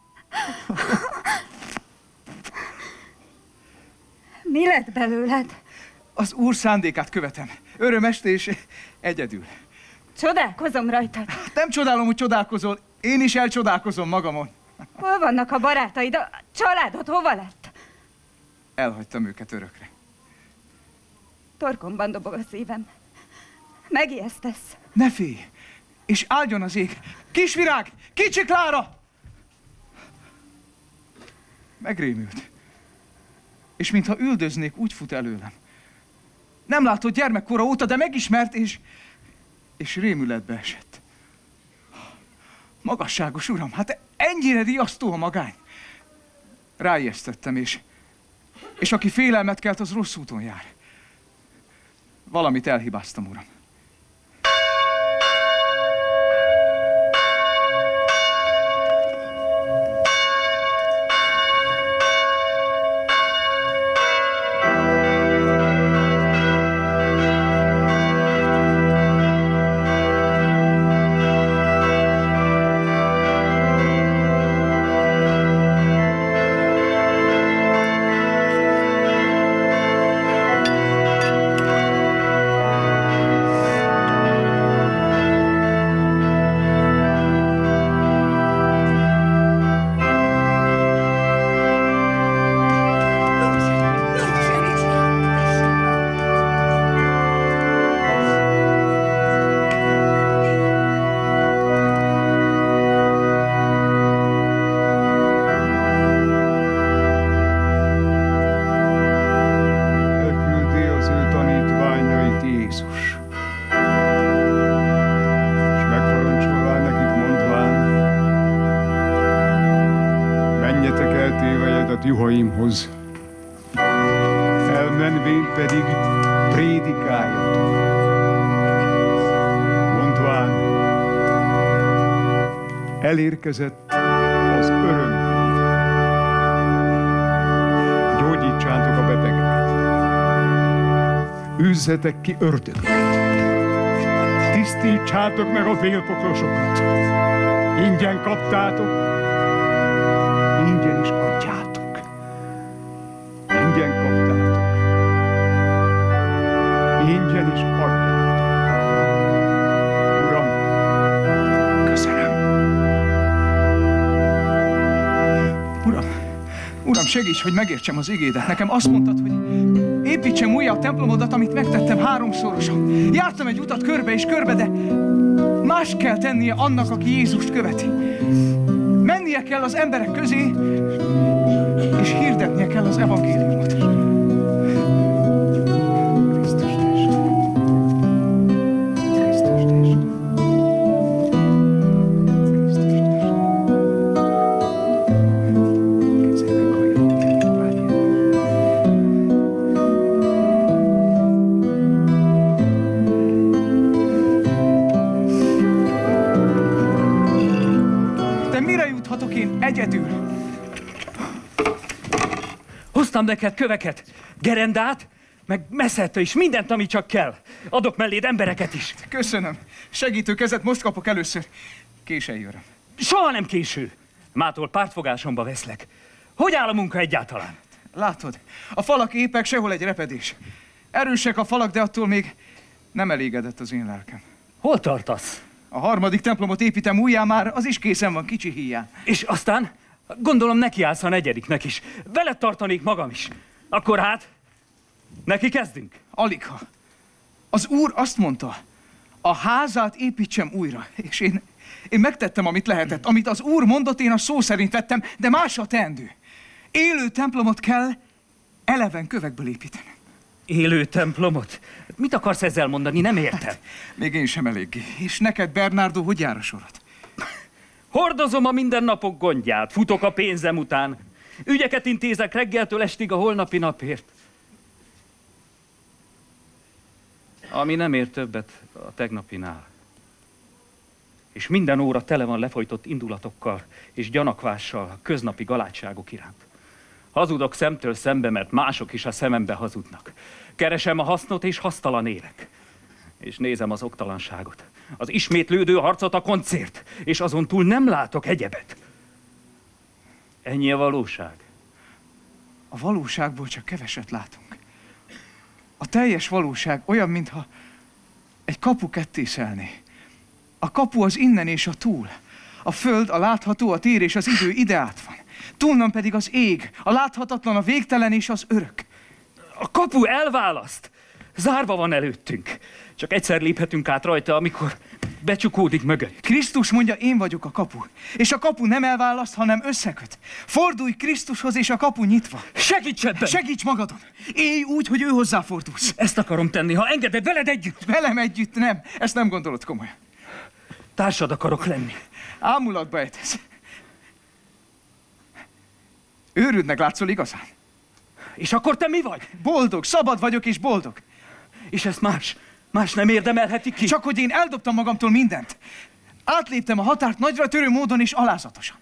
Mi lett belőled? Az úr szándékát követem. Örömest és egyedül. Csodálkozom rajtad. Nem csodálom, hogy csodálkozol. Én is elcsodálkozom magamon. Hol vannak a barátaid? A családod hova lett? Elhagytam őket örökre. Torkomban dobog a szívem. Megijesztesz. Ne félj! És áldjon az ég! Kisvirág! Kicsi Klára! Megrémült. És mintha üldöznék, úgy fut előlem. Nem látott gyermekkora óta, de megismert, és... és rémületbe esett. Magasságos uram, hát ennyire riasztó a magány. Ráijesztettem, és... és aki félelmet kelt, az rossz úton jár. Valamit elhibáztam, uram. Jézus, elmenvén pedig prédikáljatok, mondván, elérkezett az öröm. Gyógyítsátok a betegeket, űzzetek ki ördögöket, tisztítsátok meg a vélpoklosokat. Ingyen kaptátok, ingyen is adjátok. Ingyen kaptátok, ingyen is adjátok. Uram, köszönöm. Uram, Uram, segíts, hogy megértsem az igédet. Nekem azt mondtad, hogy építsem újra a templomodat, amit megtettem háromszorosan. Jártam egy utat körbe és körbe, de más kell tennie annak, aki Jézust követi. Mennie kell az emberek közé, és hirdetnie kell az evangéliumot. Krisztus test. Krisztus test. Egyedül. Hoztam neked köveket, gerendát, meg messzette is, mindent, ami csak kell. Adok melléd embereket is. Köszönöm. Segítő kezet most kapok először. Későn jöjjön. Soha nem késő. Mától pártfogásomba veszlek. Hogy áll a munka egyáltalán? Látod, a falak épek, sehol egy repedés. Erősek a falak, de attól még nem elégedett az én lelkem. Hol tartasz? A harmadik templomot építem újjá, már az is készen van, kicsi híján. És aztán? Gondolom nekiállsz a negyediknek is. Veled tartanék magam is. Akkor hát, neki kezdünk? Aligha. Az Úr azt mondta, a házát építsem újra. És én, én megtettem, amit lehetett. Amit az Úr mondott, én a szó szerint tettem, de más a teendő. Élő templomot kell eleven kövekből építeni. Élő templomot? Mit akarsz ezzel mondani? Nem értem. Még én sem eléggé. És neked, Bernardo, hogy jár a sorod? Hordozom a mindennapok gondját, futok a pénzem után. Ügyeket intézek reggeltől estig a holnapi napért. Ami nem ér többet a tegnapinál. És minden óra tele van lefolytott indulatokkal és gyanakvással a köznapi galátságok iránt. Hazudok szemtől szembe, mert mások is a szemembe hazudnak. Keresem a hasznot és hasztalan élek. És nézem az oktalanságot, az ismétlődő harcot a koncért, és azon túl nem látok egyebet. Ennyi a valóság. A valóságból csak keveset látunk. A teljes valóság olyan, mintha egy kapu kettészelné. A kapu az innen és a túl. A föld, a látható, a tér és az idő ide át van. Túlnan pedig az ég, a láthatatlan, a végtelen és az örök. A kapu elválaszt. Zárva van előttünk. Csak egyszer léphetünk át rajta, amikor becsukódik mögött. Krisztus mondja, én vagyok a kapu. És a kapu nem elválaszt, hanem összeköt. Fordulj Krisztushoz, és a kapu nyitva. Segíts ebben! Segíts magadon! Élj úgy, hogy ő hozzáfordulsz. Ezt akarom tenni, ha engeded, veled együtt. Velem együtt nem. Ezt nem gondolod komolyan. Társad akarok lenni. Ámulatba ejtesz. Őrültnek látszol igazán. És akkor te mi vagy? Boldog, szabad vagyok és boldog. És ezt más, más nem érdemelheti ki? Csak hogy én eldobtam magamtól mindent. Átléptem a határt nagyra törő módon és alázatosan.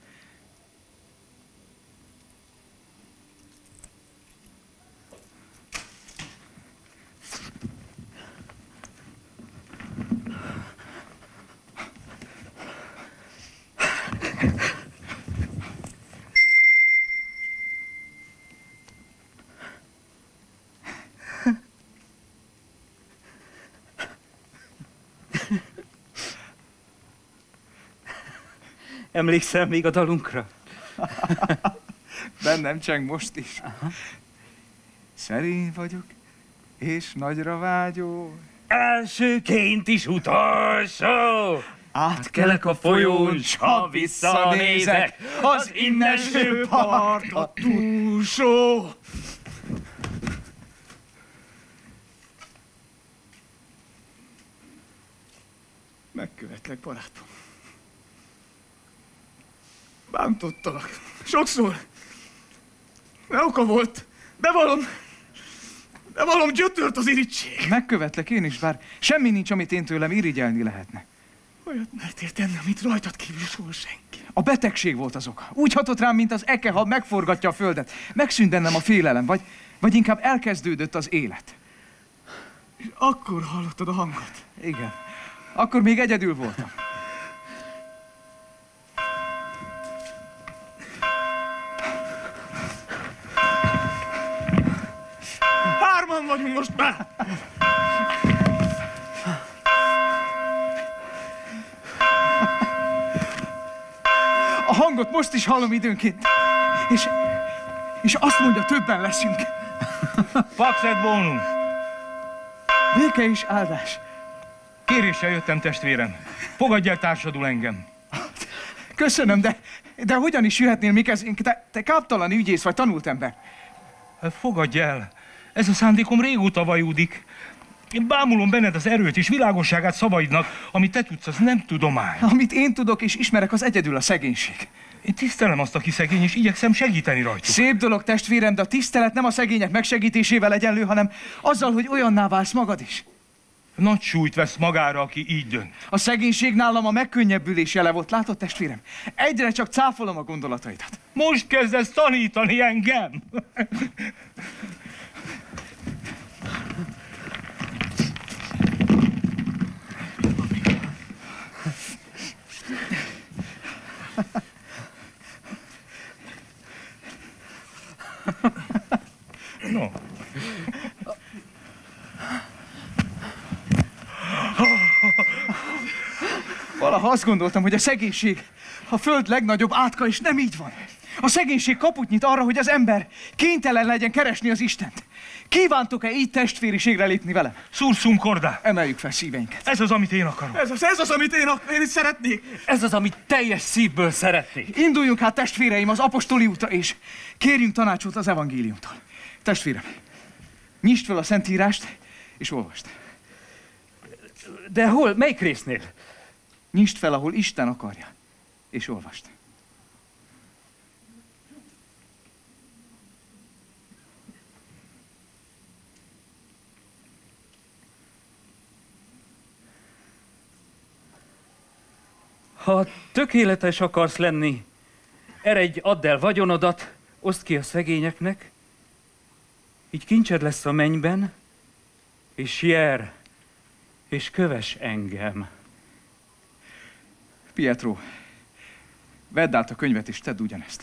Emlékszel még a dalunkra? Bennem cseng most is. Aha. Szerény vagyok, és nagyra vágyó. Elsőként is utolsó. Átkelek a folyón, s ha visszanézek, az innenső part a túlsó. Megkövetlek, barátom. Bántottalak. Sokszor. Ne oka volt. Bevallom. Bevallom, gyötört az irigység. Megkövetlek én is, bár semmi nincs, amit én tőlem irigyelni lehetne. Olyat mertél tenni, amit rajtad kívül soha senki. A betegség volt az oka. Úgy hatott rám, mint az eke, ha megforgatja a földet. Megszűnt bennem a félelem, vagy, vagy inkább elkezdődött az élet. És akkor hallottad a hangot? Igen. Akkor még egyedül voltam. Hárman vagyunk most már! A hangot most is hallom időnként. És, és azt mondja, többen leszünk. Pax et bonum. Béke és áldás. Kéréssel jöttem, testvérem. Fogadj el társadul engem. Köszönöm, de, de hogyan is jöhetnél mi kezénk? Te, te káptalan ügyész vagy, tanult ember. Fogadj el. Ez a szándékom régóta vajúdik. Én bámulom benned az erőt és világosságát szavaidnak, amit te tudsz, az nem tudomány. Amit én tudok és ismerek, az egyedül a szegénység. Én tisztelem azt, aki szegény, és igyekszem segíteni rajtuk. Szép dolog, testvérem, de a tisztelet nem a szegények megsegítésével egyenlő, hanem azzal, hogy olyanná válsz magad is. Nagy súlyt vesz magára, aki így dönt. A szegénység nálam a megkönnyebbülés jele volt, látod, testvérem? Egyre csak cáfolom a gondolataidat. Most kezdesz tanítani engem! No. Valaha azt gondoltam, hogy a szegénység a föld legnagyobb átka, és nem így van. A szegénység kaput nyit arra, hogy az ember kénytelen legyen keresni az Istent. Kívántok-e így testvériségre lépni velem? Sursum corda! Emeljük fel szíveinket. Ez az, amit én akarok. Ez az, ez az, amit én, én is szeretnék. Ez az, amit teljes szívből szeretnék. Induljunk hát, testvéreim, az apostoli útra, és kérjünk tanácsot az evangéliumtól. Testvérem, nyisd fel a Szentírást, és olvasd. De hol? Melyik résznél? Nyisd fel, ahol Isten akarja, és olvasd. Ha tökéletes akarsz lenni, eredj, add el vagyonodat, oszd ki a szegényeknek, így kincsed lesz a mennyben, és jár, és kövess engem. Pietro, vedd át a könyvet, és tedd ugyanezt.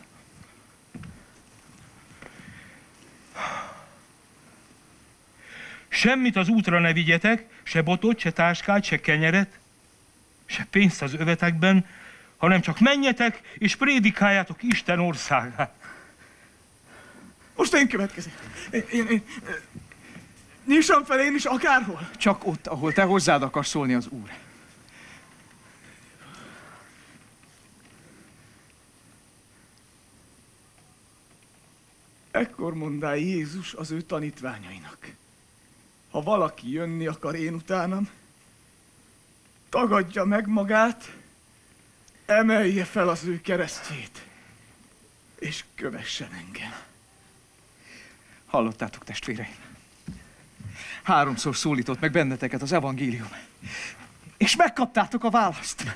Semmit az útra ne vigyetek, se botot, se táskát, se kenyeret, se pénzt az övetekben, hanem csak menjetek, és prédikáljátok Isten országát. Most én következek. Én, én, én, nyissam fel én is akárhol. Csak ott, ahol te hozzád akarsz szólni az Úr. Ekkor mondá Jézus az ő tanítványainak. Ha valaki jönni akar én utánam, tagadja meg magát, emelje fel az ő keresztjét, és kövessen engem. Hallottátok, testvéreim? Háromszor szólított meg benneteket az evangélium. És megkaptátok a választ.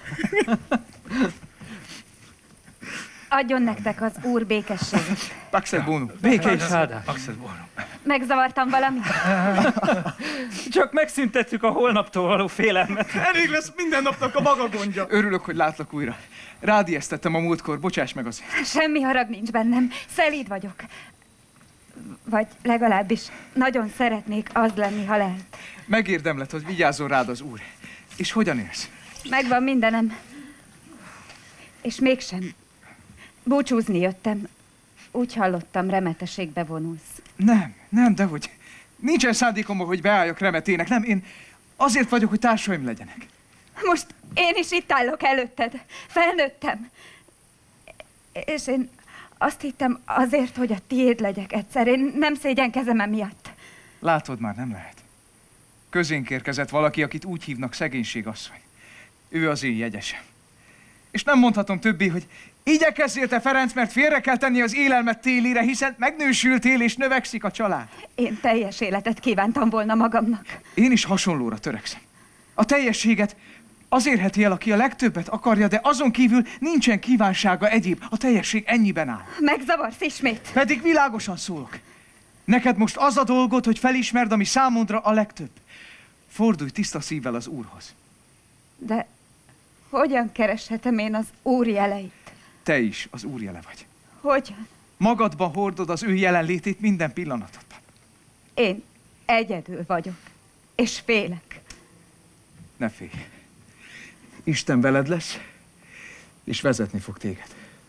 Adjon nektek az Úr békességet. Pax et bonum. Béke és áldás. Pax et bonum. Megzavartam valamit? Csak megszüntettük a holnaptól való félelmet. Elég lesz minden napnak a maga gondja. Örülök, hogy látlak újra. Rád ijesztettem a múltkor, bocsáss meg azért. Semmi harag nincs bennem. Szelíd vagyok. Vagy legalábbis nagyon szeretnék az lenni, ha lehet. Megérdemled, hogy vigyázzon rád az Úr. És hogyan élsz? Megvan mindenem. És mégsem. Búcsúzni jöttem. Úgy hallottam, remeteségbe vonulsz. Nem, nem, dehogy. Nincsen szándékom, hogy beálljak remetének. Nem, én azért vagyok, hogy társaim legyenek. Most én is itt állok előtted. Felnőttem. És én azt hittem azért, hogy a tiéd legyek egyszer. Én nem szégyenkezem emiatt. Látod már, nem lehet. Közénk érkezett valaki, akit úgy hívnak szegénységasszony. Ő az én jegyesem. És nem mondhatom többé, hogy igyekezzél te, Ferenc, mert félre kell tenni az élelmet télire, hiszen megnősültél és növekszik a család. Én teljes életet kívántam volna magamnak. Én is hasonlóra törekszem. A teljességet az érheti el, aki a legtöbbet akarja, de azon kívül nincsen kívánsága egyéb. A teljesség ennyiben áll. Megzavarsz ismét? Pedig világosan szólok. Neked most az a dolgod, hogy felismerd, ami számodra a legtöbb. Fordulj tiszta szívvel az Úrhoz. De hogyan kereshetem én az Úr jeleit? Te is az Úr jele vagy. Hogyan? Magadba hordod az ő jelenlétét minden pillanatodban. Én egyedül vagyok, és félek. Ne félj. Isten veled lesz, és vezetni fog téged.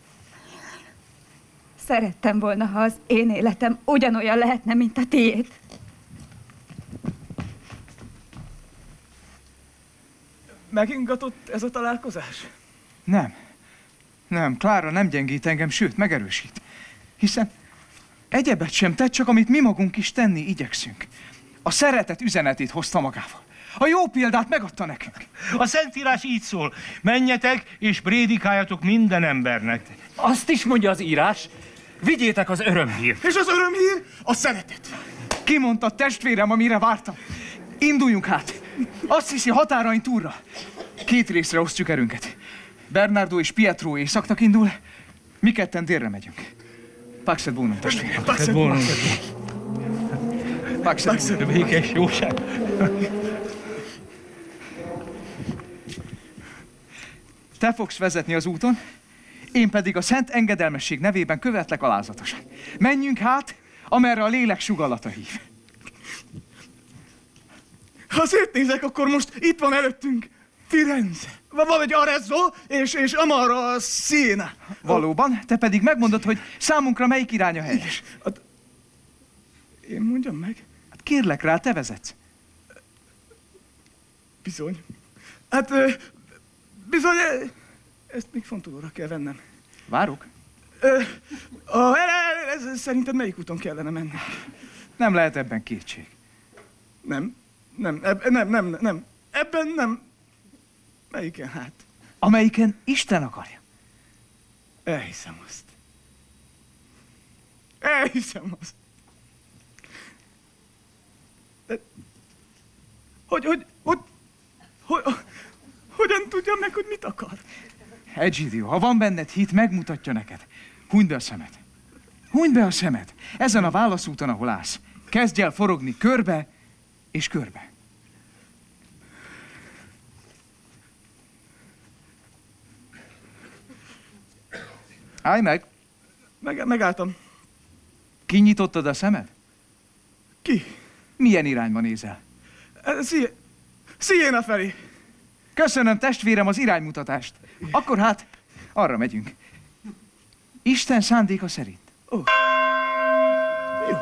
Szerettem volna, ha az én életem ugyanolyan lehetne, mint a tiéd. Megingatott ez a találkozás? Nem. Nem, Klára nem gyengít engem, sőt, megerősít. Hiszen egyebet sem tett, csak amit mi magunk is tenni igyekszünk. A szeretet üzenetét hozta magával. A jó példát megadta nekünk. A Szentírás így szól, menjetek és prédikáljatok minden embernek. Azt is mondja az írás, vigyétek az örömhírt. És az örömhír a szeretet. Kimondta testvérem, amire vártam. Induljunk hát. Azt hiszi, határain túlra. Két részre osztjuk erőnket. Bernardo és Pietro északnak indul, mi ketten délre megyünk. Paxet bonum, testvérem. Paxet bonum. Paxet bonum. Békés jóság. Te fogsz vezetni az úton, én pedig a szent engedelmesség nevében követlek alázatosan. Menjünk hát, amerre a lélek sugallata hív. Ha szétnézek, akkor most itt van előttünk Firenze. Van egy Arezzo, és, és Amara Siena. Valóban, te pedig megmondod, hogy számunkra melyik irány a helyes. Hát, én mondjam meg? Hát kérlek rá, te vezetsz. Bizony. Hát, bizony, ezt még fontolóra kell vennem. Várok. A, ez, szerinted melyik úton kellene menni? Nem lehet ebben kétség. Nem, nem, eb, nem, nem, nem. Ebben nem. Melyiken hát? Amelyiken Isten akarja. Elhiszem azt. Elhiszem azt. De, hogy, hogy, hogy, hogy, hogyan tudjam meg, hogy mit akar? Egidio, ha van benned hit, megmutatja neked. Hunyd be a szemed. Hunyd be a szemed. Ezen a válaszúton, ahol állsz. Kezdj el forogni körbe és körbe. Állj meg! meg! Megálltam. Kinyitottad a szemed? Ki? Milyen irányba nézel? Siena felé. Köszönöm, testvérem, az iránymutatást. Akkor hát, arra megyünk. Isten szándéka szerint. Oh. Jó.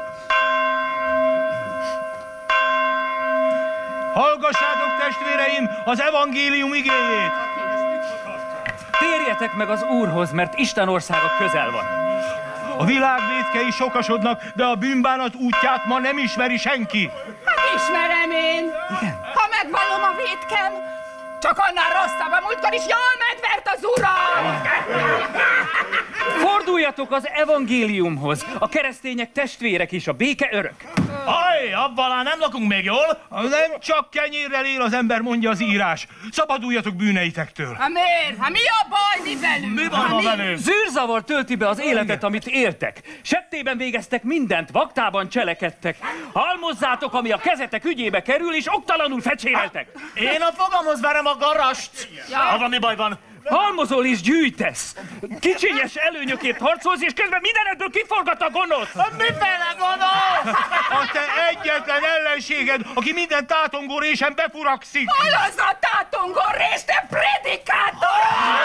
Hallgassátok, testvéreim, az evangélium igéjét! Térjetek meg az Úrhoz, mert Isten országa közel van. A világ vétkei sokasodnak, de a bűnbánat útját ma nem ismeri senki. Hát ismerem én. Igen. Ha megvallom a vétkem, csak annál rosszabb, a múltkor is jól megvert az Uram! Forduljatok az evangéliumhoz, a keresztények testvérek is, a béke örök. Aj, abban nem lakunk még jól. Nem csak kenyérrel él az ember, mondja az írás. Szabaduljatok bűneitektől. Ha miért? Ha mi a baj mi velünk? Mi van ma velünk? Zűrzavar tölti be az életet, amit éltek. Settében végeztek mindent, vaktában cselekedtek. Halmozzátok, ami a kezetek ügyébe kerül, és oktalanul fecséreltek. Én a fogamhoz verem a garast. Ja. Ha van, mi baj van? Halmozol és gyűjtesz. Kicsinyes előnyökért harcolsz, és közben mindenedből kiforgat a gonosz. Mifele gonosz? A te egyetlen ellenséged, aki minden tátongó résen befurakszik. Hol az a tátongó rés, te predikátor?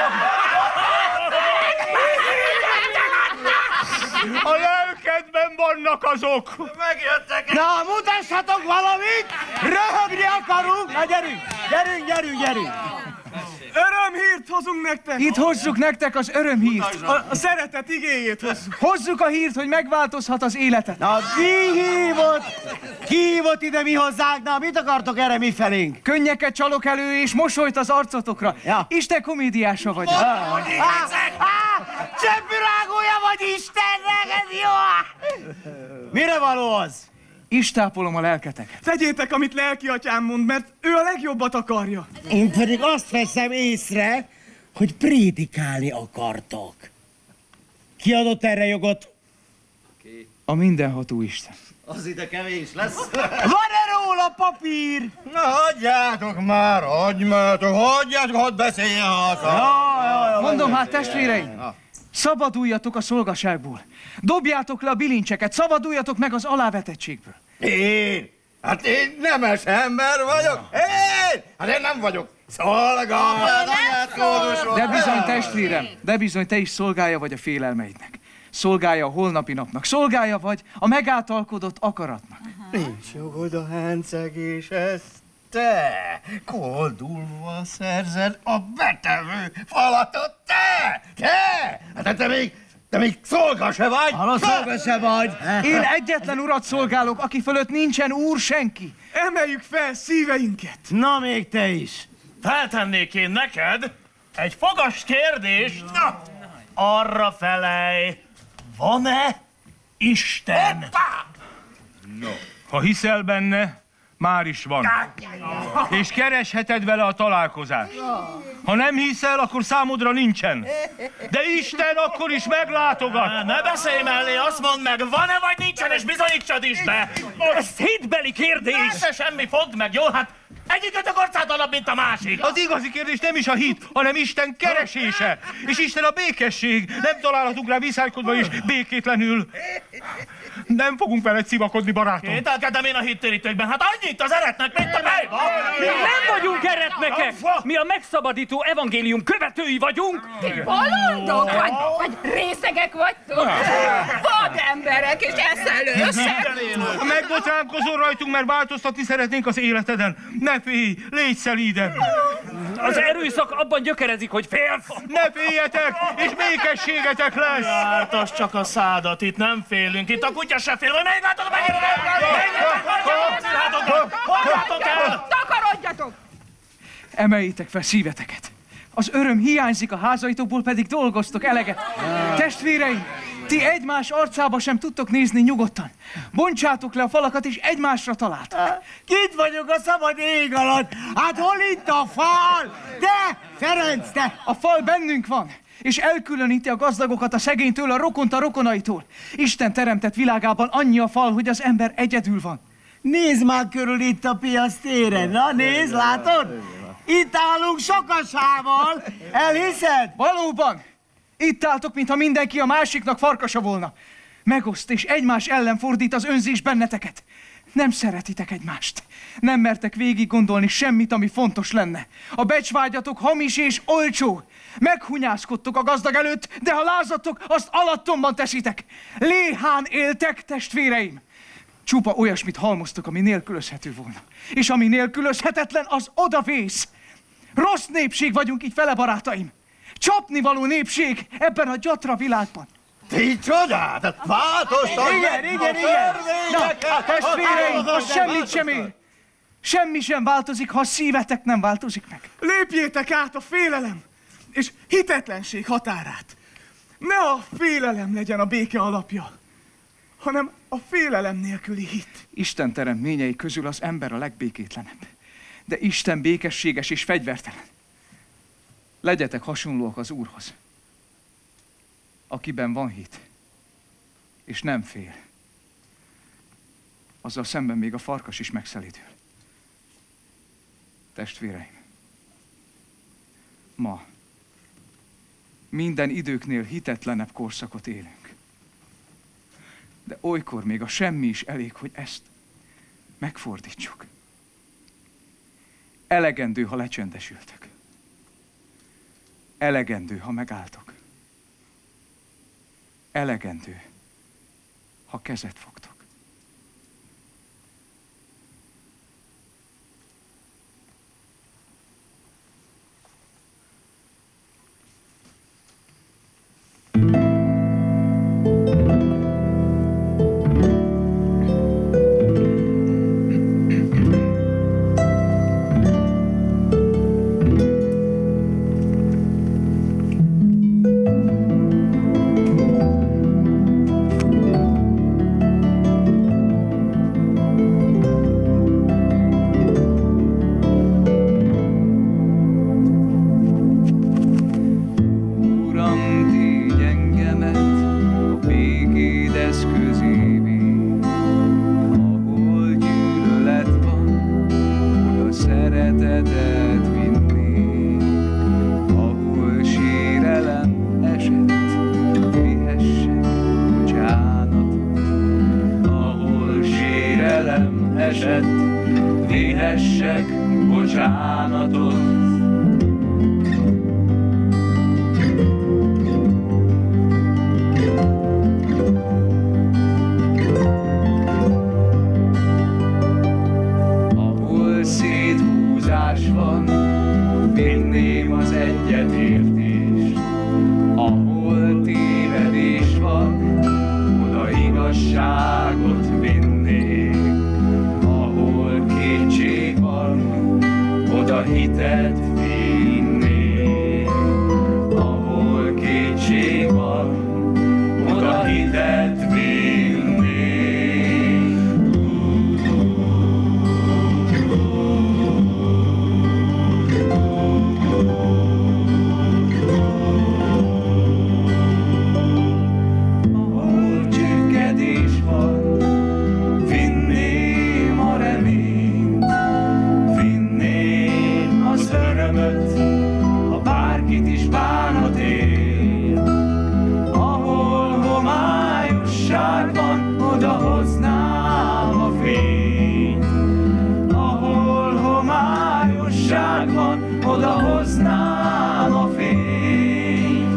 A lelkedben vannak azok. Megjöttek. Na, mutassatok valamit! Röhögni akarunk! Na, gyerünk! Gyerünk, gyerünk, gyerünk! Örömhírt hozunk nektek! Itt hozzuk nektek az örömhírt. A, a szeretet igéjét hozzuk. Hozzuk a hírt, hogy megváltozhat az életet. Na, ki hívott? Ki hívott ide mi hozzánk? Na, mit akartok erre mi felénk? Könnyeket csalok elő, és mosolyt az arcotokra. Ja. Isten komédiása vagyok. Csöppürágója vagy Istennek, ez jó! Mire való az? Istápolom a lelketeket. Tegyétek, amit lelki atyám mond, mert ő a legjobbat akarja. Én pedig azt veszem észre, hogy prédikálni akartok. Ki adott erre jogot? A mindenható Isten. Az ide kevés lesz. Van-e róla papír? Na, hagyjátok már, hagyjátok, hagyjátok, hadd beszéljen haza. Ja, ja, ja, Mondom hát, testvéreim, szabaduljatok a szolgaságból. Dobjátok le a bilincseket, szabaduljatok meg az alávetettségből. Én? Hát én nemes ember vagyok. Én? Hát én nem vagyok szolga. De bizony, testvérem, de bizony te is szolgálja vagy a félelmeidnek. Szolgálja a holnapi napnak, szolgálja vagy a megáltalkodott akaratnak. Nincs jogod a hencegés, ezt te koldulva szerzed a betevő falatot, te! Te! Hát te még, te még szolga se vagy! Halló, szolga se vagy! Én egyetlen urat szolgálok, aki fölött nincsen úr senki. Emeljük fel szíveinket. Na, még te is. Feltennék én neked egy fogas kérdést. Na, arra felej, van-e Isten? No. Ha hiszel benne, már is van. És keresheted vele a találkozást. Ha nem hiszel, akkor számodra nincsen. De Isten akkor is meglátogat. Ne beszélj mellé, azt mondd meg, van-e vagy nincsen, és bizonyítsad is be. Ez hitbeli kérdés. Ne semmi, fogd meg, jól? Hát egyikötök arcátalabb, mint a másik. Az igazi kérdés nem is a hit, hanem Isten keresése. És Isten a békesség. Nem találhatunk rá viszánykodva és békétlenül. Nem fogunk vele civakodni, barátom. Kételkedem én a hittérítőkben. Hát annyit az eretnek, mint a fejba. Mi nem vagyunk eretnekek. Mi a megszabadító evangélium követői vagyunk. Ti bolondok vagy, vagy részegek vagytok? Vad emberek és eszelősek. Megbotránkozol rajtunk, mert változtatni szeretnénk az életeden. Ne félj, légy szelíden. Az erőszak abban gyökerezik, hogy félsz. Ne féljetek, és békességetek lesz. Jártas csak a szádat, itt nem félünk. Itt a kutya se fél, hogy még látod meg? Takarodjatok! Emeljétek fel szíveteket. Az öröm hiányzik a házaitokból, pedig dolgoztok eleget. Testvéreim, ti egymás arcába sem tudtok nézni nyugodtan. Bontsátok le a falakat, és egymásra találtok. Kit vagyok a szabad ég alatt? Hát hol itt a fal? Te, Ferenc, te! A fal bennünk van, és elkülöníti a gazdagokat a szegénytől, a rokont a rokonaitól. Isten teremtett világában annyi a fal, hogy az ember egyedül van. Nézd már körül itt a piac téren. Na, nézd, látod? Itt állunk sokasával. Elhiszed? Valóban. Itt álltok, mintha mindenki a másiknak farkasa volna. Megoszt és egymás ellen fordít az önzés benneteket. Nem szeretitek egymást. Nem mertek végig gondolni semmit, ami fontos lenne. A becsvágyatok hamis és olcsó. Meghunyászkodtok a gazdag előtt, de ha lázadtok, azt alattomban teszitek. Léhán éltek, testvéreim. Csupa olyasmit halmoztok, ami nélkülözhető volna. És ami nélkülözhetetlen, az odavész. Rossz népség vagyunk így fele, barátaim. Csapnivaló népség ebben a gyatra világban. Ti csodát! Változtak! Igen, igen, igen! Na, testvéreim, az semmit sem ér. Semmi sem változik, ha a szívetek nem változik meg. Lépjétek át a félelem és hitetlenség határát. Ne a félelem legyen a béke alapja, hanem a félelem nélküli hit. Isten teremtményei közül az ember a legbékétlenebb. De Isten békességes és fegyvertelen. Legyetek hasonlóak az Úrhoz, akiben van hit, és nem fél. Azzal szemben még a farkas is megszelídül. Testvéreim, ma minden időknél hitetlenebb korszakot élünk. De olykor még a semmi is elég, hogy ezt megfordítsuk. Elegendő, ha lecsendesültök. Elegendő, ha megálltok. Elegendő, ha kezet fogtok. szeretetet vinnék, ahol sérelem esett, vihessek bocsánatot. Ahol sérelem esett, vihessek bocsánatot. Van, vinném az egyetértést, ahol tévedés van, oda igazságot vinnék, ahol kétség van, oda hitet vinnék, ahol kétség van, oda hitet vinnék. Odahoznám a fényt.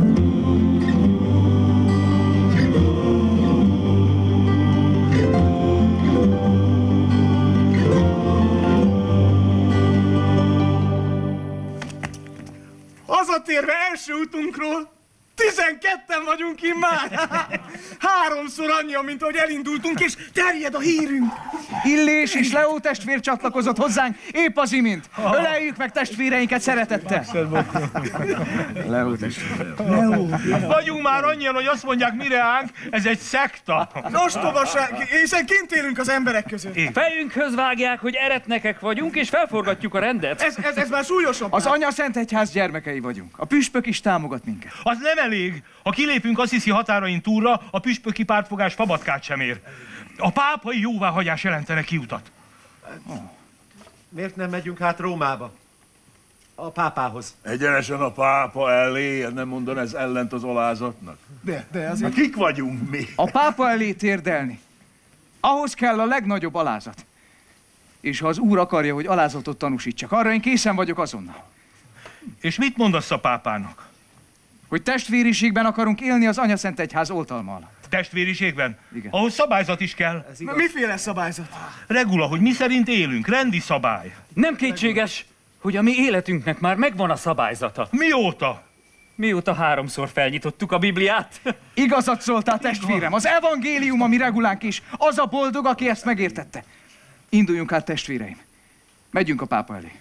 Hazatérve első utunkról, tizenketten vagyunk immár. Háromszor annyian, mint ahogy elindultunk, és terjed a hírünk. Illés és Leó testvér csatlakozott hozzánk épp az imént. Öleljük meg testvéreinket szeretettel. Leó testvér. Leó. Vagyunk már annyian, hogy azt mondják, mire ánk, ez egy szekta. Ostobaság, hiszen kint élünk az emberek között. Fejünkhöz vágják, hogy eretnekek vagyunk, és felforgatjuk a rendet. Ez, ez, ez már súlyosabb. Az Anya Szent Egyház gyermekei vagyunk. A püspök is támogat minket. Az nem elég. Ha kilépünk Assisi határain túlra, a püspöki pártfogás fabatkát sem ér. A pápai jóváhagyás jelentene kiutat. Oh. Miért nem megyünk hát Rómába? A pápához. Egyenesen a pápa elé, nem mondan ez ellent az alázatnak? De, de azért... Hát kik vagyunk mi? A pápa elé térdelni. Ahhoz kell a legnagyobb alázat. És ha az Úr akarja, hogy alázatot tanúsítsak, arra én készen vagyok azonnal. És mit mondasz a pápának? Hogy testvériségben akarunk élni az Anya Szent Egyház oltalma alatt. Testvériségben? Igen. Ahhoz szabályzat is kell. Miféle szabályzat? Regula, hogy mi szerint élünk, rendi szabály. Nem kétséges, hogy a mi életünknek már megvan a szabályzata. Mióta? Mióta háromszor felnyitottuk a Bibliát. Igazat szóltál, testvérem, az evangélium a mi regulánk is. Az a boldog, aki ezt megértette. Induljunk át, testvéreim. Megyünk a pápa elé.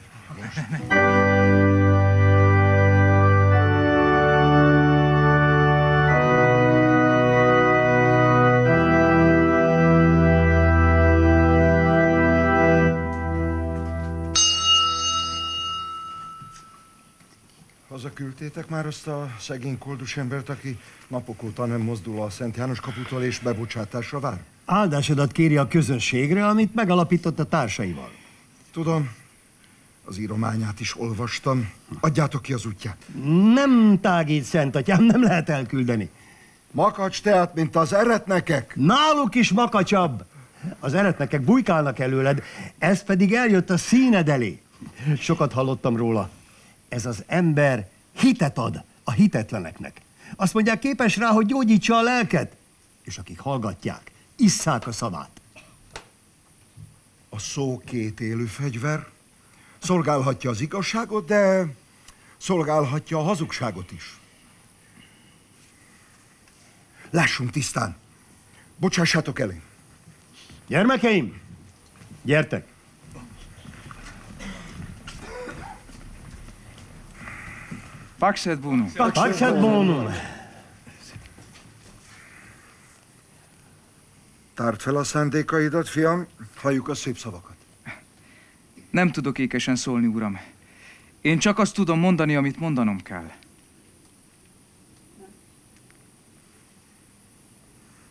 Hazaküldtétek már azt a szegény koldus embert, aki napok óta nem mozdul a Szent János kaputól és bebocsátásra vár? Áldásodat kéri a közönségre, amit megalapított a társaival. Tudom, az írományát is olvastam. Adjátok ki az útját. Nem tágít, szent atyám, nem lehet elküldeni. Makacs tehát, mint az eretnekek. Náluk is makacsabb. Az eretnekek bujkálnak előled, ez pedig eljött a színed elé. Sokat hallottam róla. Ez az ember hitet ad a hitetleneknek. Azt mondják, képes rá, hogy gyógyítsa a lelket. És akik hallgatják, isszák a szavát. A szó két élő fegyver. Szolgálhatja az igazságot, de szolgálhatja a hazugságot is. Lássunk tisztán. Bocsássátok elé. Gyermekeim, gyertek. Pax et bonum. Pax et bonum. Tárd fel a szándékaidat, fiam, halljuk a szép szavakat. Nem tudok ékesen szólni, uram. Én csak azt tudom mondani, amit mondanom kell.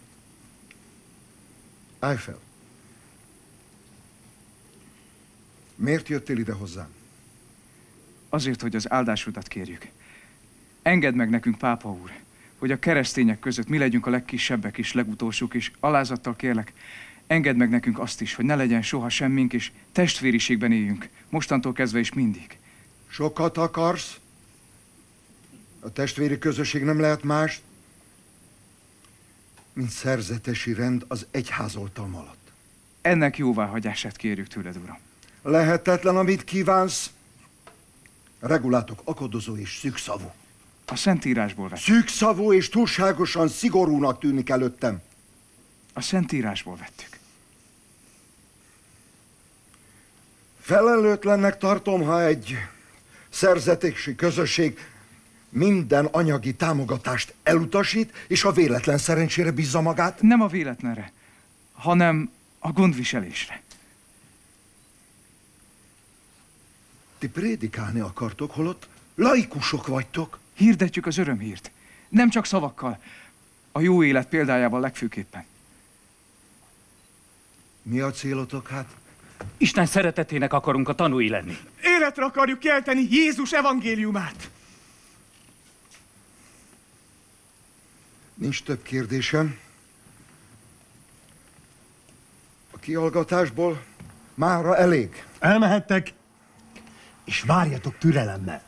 Állj fel. Miért jöttél ide hozzám? Azért, hogy az áldásodat kérjük. Engedd meg nekünk, pápa úr, hogy a keresztények között mi legyünk a legkisebbek és legutolsók, és alázattal kérlek, engedd meg nekünk azt is, hogy ne legyen soha semmink, és testvériségben éljünk, mostantól kezdve is mindig. Sokat akarsz? A testvéri közösség nem lehet más, mint szerzetesi rend az egyház oltalma alatt. Ennek jóváhagyását kérjük tőled, uram. Lehetetlen, amit kívánsz. A regulátok akadozó és szűkszavú. A Szentírásból vettük. Szűkszavú és túlságosan szigorúnak tűnik előttem. A Szentírásból vettük. Felelőtlennek tartom, ha egy szerzetési közösség minden anyagi támogatást elutasít, és a véletlen szerencsére bízza magát. Nem a véletlenre, hanem a gondviselésre. Ti prédikálni akartok, holott laikusok vagytok. Hirdetjük az örömhírt. Nem csak szavakkal, a jó élet példájával legfőképpen. Mi a célotok hát? Isten szeretetének akarunk a tanúi lenni. Életre akarjuk kelteni Jézus evangéliumát. Nincs több kérdésem. A kihallgatásból mára elég. Elmehettek, és várjatok türelemmel.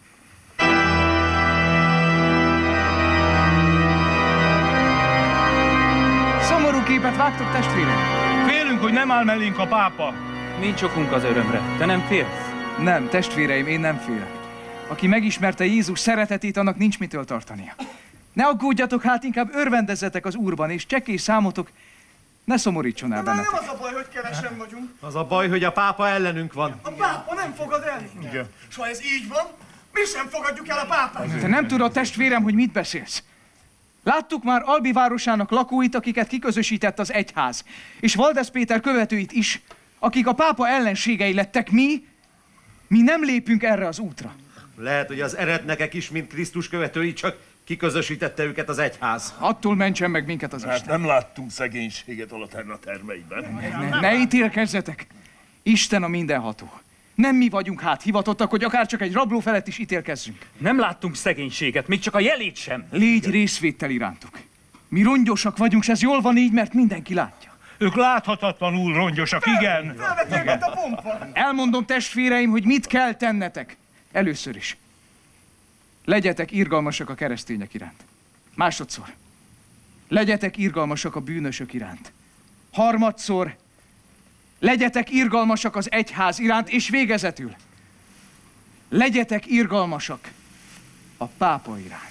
Szomorú képet vágtok, testvérek? Félünk, hogy nem áll mellénk a pápa. Nincs okunk az örömre. Te nem félsz? Nem, testvéreim, én nem félek. Aki megismerte Jézus szeretetét, annak nincs mitől tartania. Ne aggódjatok, hát inkább örvendezzetek az Úrban, és csekély számotok ne szomorítson el bennetek. Nem az a baj, hogy kevesen vagyunk. Az a baj, hogy a pápa ellenünk van. A pápa nem fogad el. Igen. És ha ez így van, mi sem fogadjuk el a pápát. Te nem tudod, testvérem, hogy mit beszélsz. Láttuk már Albi városának lakóit, akiket kiközösített az egyház, és Valdez Péter követőit is, akik a pápa ellenségei lettek. Mi, mi nem lépünk erre az útra. Lehet, hogy az eretnekek is, mint Krisztus követői, csak kiközösítette őket az egyház. Attól mentsen meg minket az Hát Isten. nem láttunk szegénységet a Laterna termeiben. Ne, ne ítélkezzetek! Isten a mindenható. Nem mi vagyunk hát hivatottak, hogy akár csak egy rabló felett is ítélkezzünk. Nem láttunk szegénységet, még csak a jelét sem. Légy részvéttel irántuk. Mi rongyosak vagyunk, és ez jól van így, mert mindenki látja. Ők láthatatlanul rongyosak, igen. Felvetélget a pompa. Elmondom, testvéreim, hogy mit kell tennetek. Először is. Legyetek irgalmasak a keresztények iránt. Másodszor. Legyetek irgalmasak a bűnösök iránt. Harmadszor. Legyetek irgalmasak az egyház iránt, és végezetül. Legyetek irgalmasak a pápa iránt.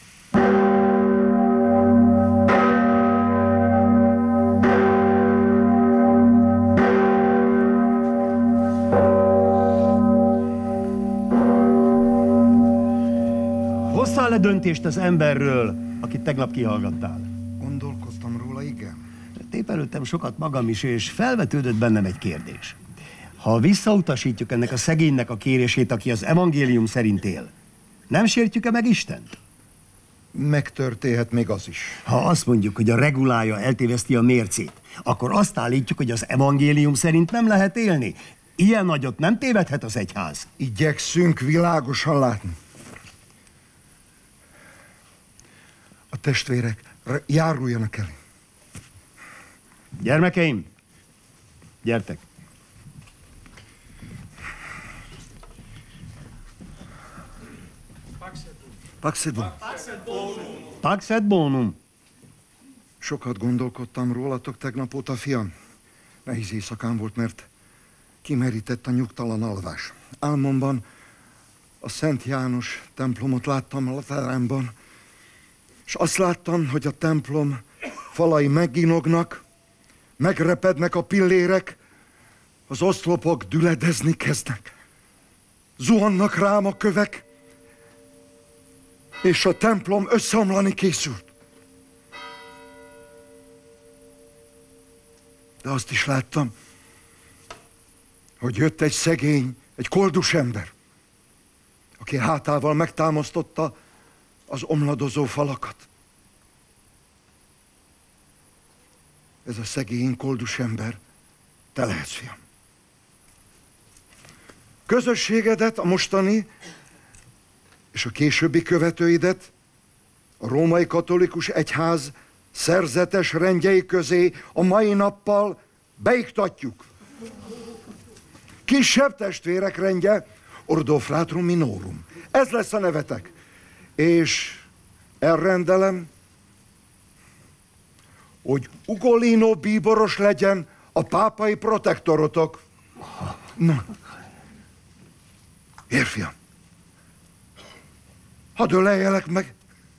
Hozzál le döntést az emberről, akit tegnap kihallgattál. Gondolkoztam róla, igen. Tépelődtem sokat magam is, és felvetődött bennem egy kérdés. Ha visszautasítjuk ennek a szegénynek a kérését, aki az evangélium szerint él, nem sértjük-e meg Istent? Megtörténhet még az is. Ha azt mondjuk, hogy a regulája eltéveszti a mércét, akkor azt állítjuk, hogy az evangélium szerint nem lehet élni. Ilyen nagyot nem tévedhet az egyház. Igyekszünk világosan látni. A testvérek járuljanak el. Gyermekeim, gyertek! Pax et bonum. Pax et bonum. Sokat gondolkodtam rólatok tegnap óta, fiam. Nehéz éjszakán volt, mert kimerített a nyugtalan alvás. Álmomban a Szent János templomot láttam a Lateránban, és azt láttam, hogy a templom falai meginognak, megrepednek a pillérek, az oszlopok düledezni kezdnek. Zuhannak rám a kövek, és a templom összeomlani készült. De azt is láttam, hogy jött egy szegény, egy koldus ember, aki hátával megtámasztotta az omladozó falakat. Ez a szegény koldus ember, te lehetsz, fiam. közösségedet, a mostani és a későbbi követőidet a római katolikus egyház szerzetes rendjei közé a mai nappal beiktatjuk. Kisebb testvérek rendje, Ordo Fratrum Minorum. Ez lesz a nevetek. És elrendelem, hogy Ugolino bíboros legyen a pápai protektorotok. Na, érfiam, hadd öleljelek meg.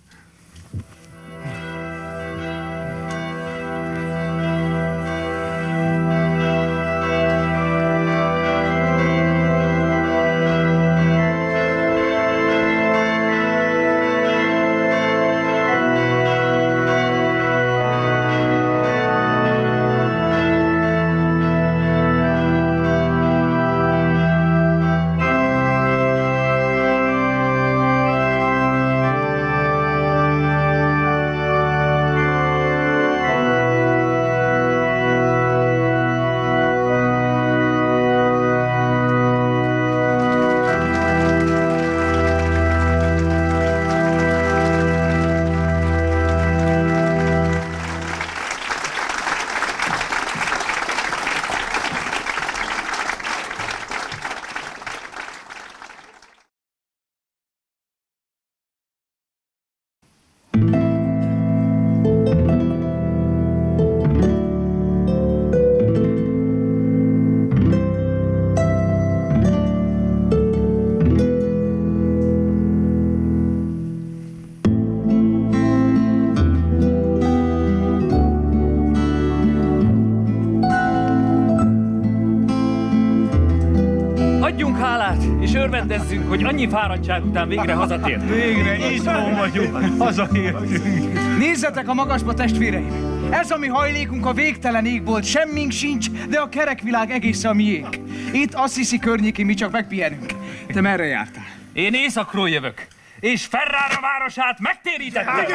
Örvendezzünk, hogy annyi fáradtság után végre hazatért. Végre, itthon vagyunk, hazaértünk. Nézzetek a magasba, testvéreim! Ez a mi hajlékunk a végtelen égbolt, semmink sincs, de a kerekvilág egész a miénk. Itt Assisi környékén mi csak megpihenünk. Te merre jártál? Én északról jövök, és Ferrara városát megtérítették.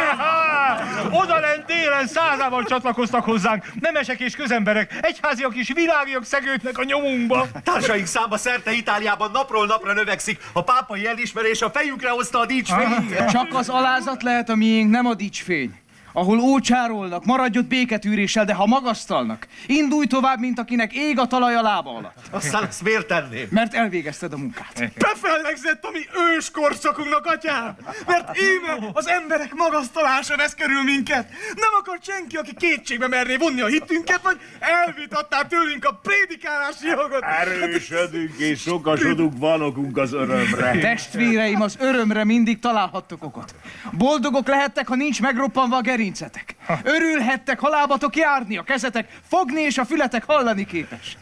Oda lent délen százával csatlakoztak hozzánk, nemesek és közemberek, egyháziak és világiak szegődnek a nyomunkba. Társaink száma szerte Itáliában napról napra növekszik, a pápai elismerés a fejünkre hozta a dicsfényt. Csak az alázat lehet a miénk, nem a dicsfény. Ahol ócsárolnak, maradj ott béketűréssel, de ha magasztalnak, indulj tovább, mint akinek ég a talaj a lába alatt. Aztán ezt miért tenném? Mert elvégezted a munkát. Befellegzett a mi őskorszakunknak, atyám! Mert íme az emberek magasztalása vesz körül minket. Nem akar senki, aki kétségbe merné vonni a hitünket, vagy elvitatná tőlünk a prédikálási jogot. Erősödünk és sokasodunk, van okunk az örömre. Testvéreim, az örömre mindig találhattok okot. Boldogok lehettek, ha nincs megroppanva a gerinc. Örülhettek, ha lábatok járni, a kezetek fogni és a fületek hallani képes.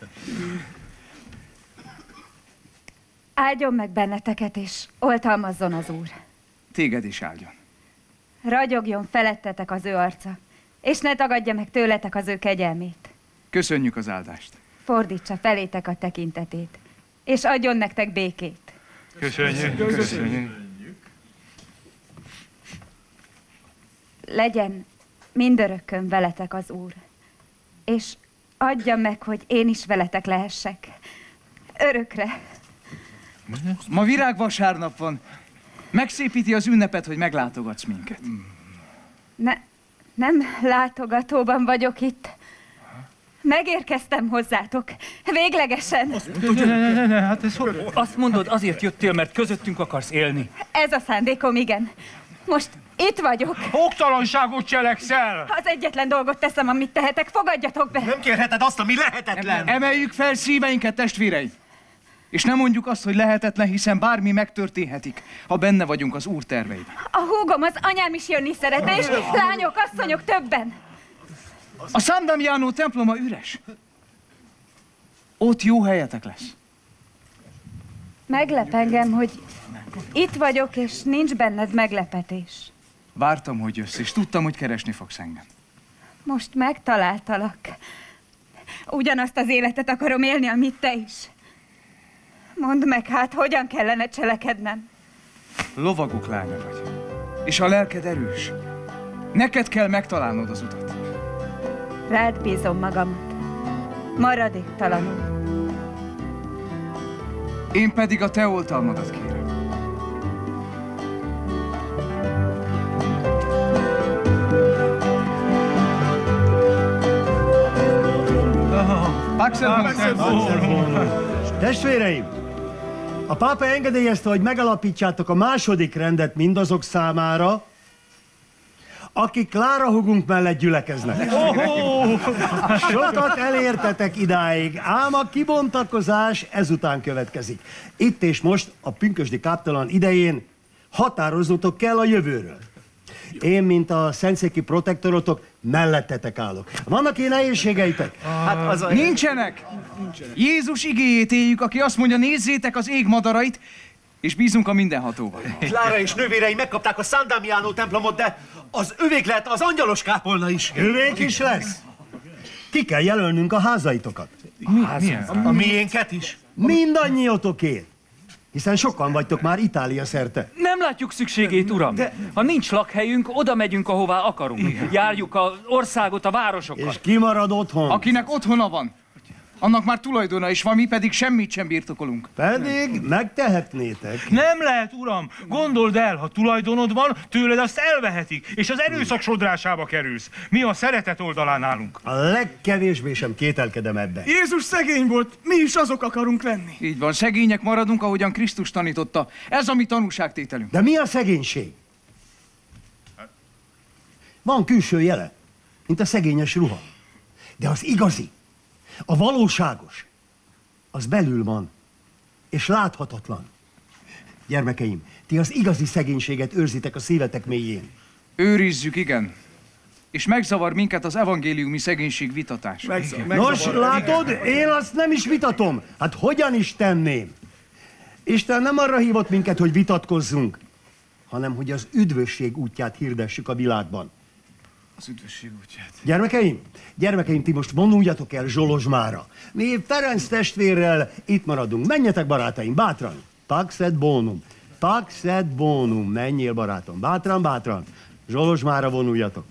Áldjon meg benneteket, és oltalmazzon az Úr. Téged is áldjon. Ragyogjon felettetek az ő arca, és ne tagadja meg tőletek az ő kegyelmét. Köszönjük az áldást. Fordítsa felétek a tekintetét, és adjon nektek békét. Köszönjük. Köszönjük. Köszönjük. Legyen mindörökkön veletek az Úr, és adja meg, hogy én is veletek lehessek. Örökre. Ma virágvasárnap van. Megszépíti az ünnepet, hogy meglátogatsz minket. Ne, nem látogatóban vagyok itt. Megérkeztem hozzátok. Véglegesen. Ne, ne, ne, ne, hát ez hogy? Azt mondod, azért jöttél, mert közöttünk akarsz élni. Ez a szándékom, igen. Most itt vagyok. Oktalanságot cselekszel! Az egyetlen dolgot teszem, amit tehetek. Fogadjatok be! Nem kérheted azt, ami lehetetlen! Emeljük fel szíveinket, testvéreim! És nem mondjuk azt, hogy lehetetlen, hiszen bármi megtörténhetik, ha benne vagyunk az Úr terveiben. A húgom, az anyám is jönni szeretne, és lányok, asszonyok többen. A San Damiano temploma üres. Ott jó helyetek lesz. Meglep engem, hogy itt vagyok, és nincs benned meglepetés. Vártam, hogy jössz, és tudtam, hogy keresni fogsz engem. Most megtaláltalak. Ugyanazt az életet akarom élni, amit te is. Mondd meg hát, hogyan kellene cselekednem. Lovagok lánya vagy, és a lelked erős. Neked kell megtalálnod az utat. Rád bízom magamat. Maradéktalanul. Én pedig a te oltalmadat kérem. Testvéreim, a pápa engedélyezte, hogy megalapítsátok a második rendet mindazok számára, akik Klára hugunk mellett gyülekeznek. Sokat elértetek idáig, ám a kibontakozás ezután következik. Itt és most, a pünkösdi káptalan idején határoznotok kell a jövőről. Én, mint a szentszéki protektorotok, mellettetek állok. Vannak én nehézségeitek? Hát az a... Nincsenek! Jézus igéjét éljük, aki azt mondja, nézzétek az ég madarait, és bízunk a mindenhatóban. Klára és nővérei megkapták a San Damiano templomot, de az övék lehet az angyalos kápolna is. Övék is lesz? Ki kell jelölnünk a házaitokat. Mi, mi a, a miénket is? Mindannyiotokért. Hiszen sokan vagytok már Itália szerte. Nem látjuk szükségét, uram. De... Ha nincs lakhelyünk, oda megyünk, ahová akarunk. Járjuk az országot, a városokat. És ki marad otthon? Akinek otthona van. Annak már tulajdona is van, mi pedig semmit sem birtokolunk. Pedig megtehetnétek. Nem lehet, uram! Gondold el, ha tulajdonod van, tőled azt elvehetik, és az erőszak sodrásába kerülsz. Mi a szeretet oldalán állunk. A legkevésbé sem kételkedem ebben. Jézus szegény volt, mi is azok akarunk lenni. Így van, szegények maradunk, ahogyan Krisztus tanította. Ez a mi tanúságtételünk. De mi a szegénység? Van külső jele, mint a szegényes ruha. De az igazi, a valóságos, az belül van, és láthatatlan. Gyermekeim, ti az igazi szegénységet őrzitek a szívetek mélyén. Őrizzük, igen. És megzavar minket az evangéliumi szegénység vitatás. Megzavar, Nos, látod, én azt nem is vitatom. Hát hogyan is tenném? Isten nem arra hívott minket, hogy vitatkozzunk, hanem hogy az üdvösség útját hirdessük a világban. Az üdvösség útját. Gyermekeim, gyermekeim, ti most vonuljatok el Zsolozsmára. Mi Ferenc testvérrel itt maradunk. Menjetek, barátaim, bátran. Pax et bonum. Pax et bonum. Menjél, barátom. Bátran, bátran. Zsolozsmára vonuljatok.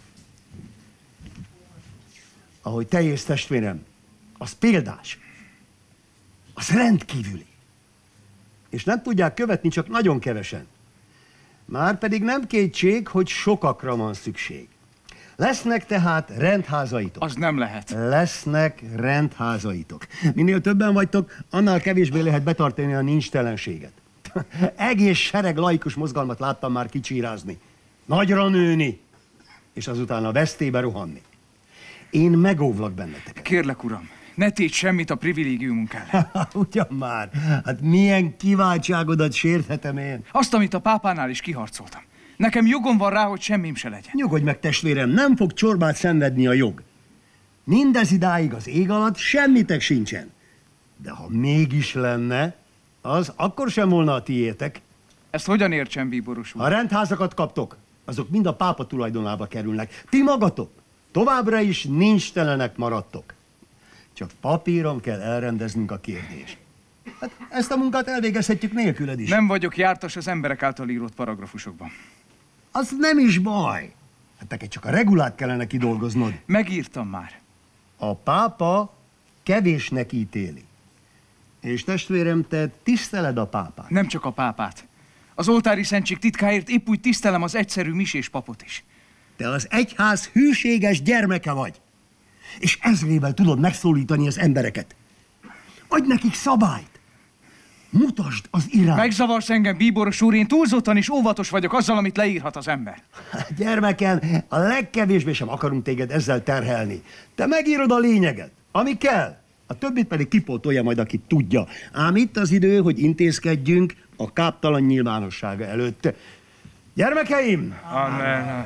Ahogy te érsz, testvérem, az példás. Az rendkívüli. És nem tudják követni csak nagyon kevesen. Márpedig nem kétség, hogy sokakra van szükség. Lesznek tehát rendházaitok. Az nem lehet. Lesznek rendházaitok. Minél többen vagytok, annál kevésbé lehet betartani a nincstelenséget. Egész sereg laikus mozgalmat láttam már kicsírázni. Nagyra nőni, és azután a vesztébe rohanni. Én megóvlak bennetek. Kérlek, uram, ne tégy semmit a privilégiumunk ellen. Ugyan már, hát milyen kiváltságodat sérthetem én. Azt, amit a pápánál is kiharcoltam. Nekem jogom van rá, hogy semmim se legyen. Nyugodj meg, testvérem, nem fog csorbát szenvedni a jog. Mindez idáig az ég alatt semmitek sincsen. De ha mégis lenne, az akkor sem volna a tiétek. Ezt hogyan értsem, bíboros úr? Ha rendházakat kaptok, azok mind a pápa tulajdonába kerülnek. Ti magatok továbbra is nincstelenek maradtok. Csak papíron kell elrendeznünk a kérdést. Hát ezt a munkát elvégezhetjük nélküled is. Nem vagyok jártas az emberek által írott paragrafusokban. Az nem is baj. Hát neked csak a regulát kellene kidolgoznod. Megírtam már. A pápa kevésnek ítéli. És testvérem, te tiszteled a pápát. Nem csak a pápát. Az oltári szentség titkáért épp úgy tisztelem az egyszerű misés papot is. Te az egyház hűséges gyermeke vagy. És ezrével tudod megszólítani az embereket. Adj nekik szabályt. Mutasd az irányt. Megzavarsz engem, bíboros úr, én túlzottan is óvatos vagyok azzal, amit leírhat az ember. Gyermekem, a legkevésbé sem akarunk téged ezzel terhelni. Te megírod a lényeget, ami kell. A többit pedig kipótolja majd, aki tudja. Ám itt az idő, hogy intézkedjünk a káptalan nyilvánossága előtt. Gyermekeim! Amen.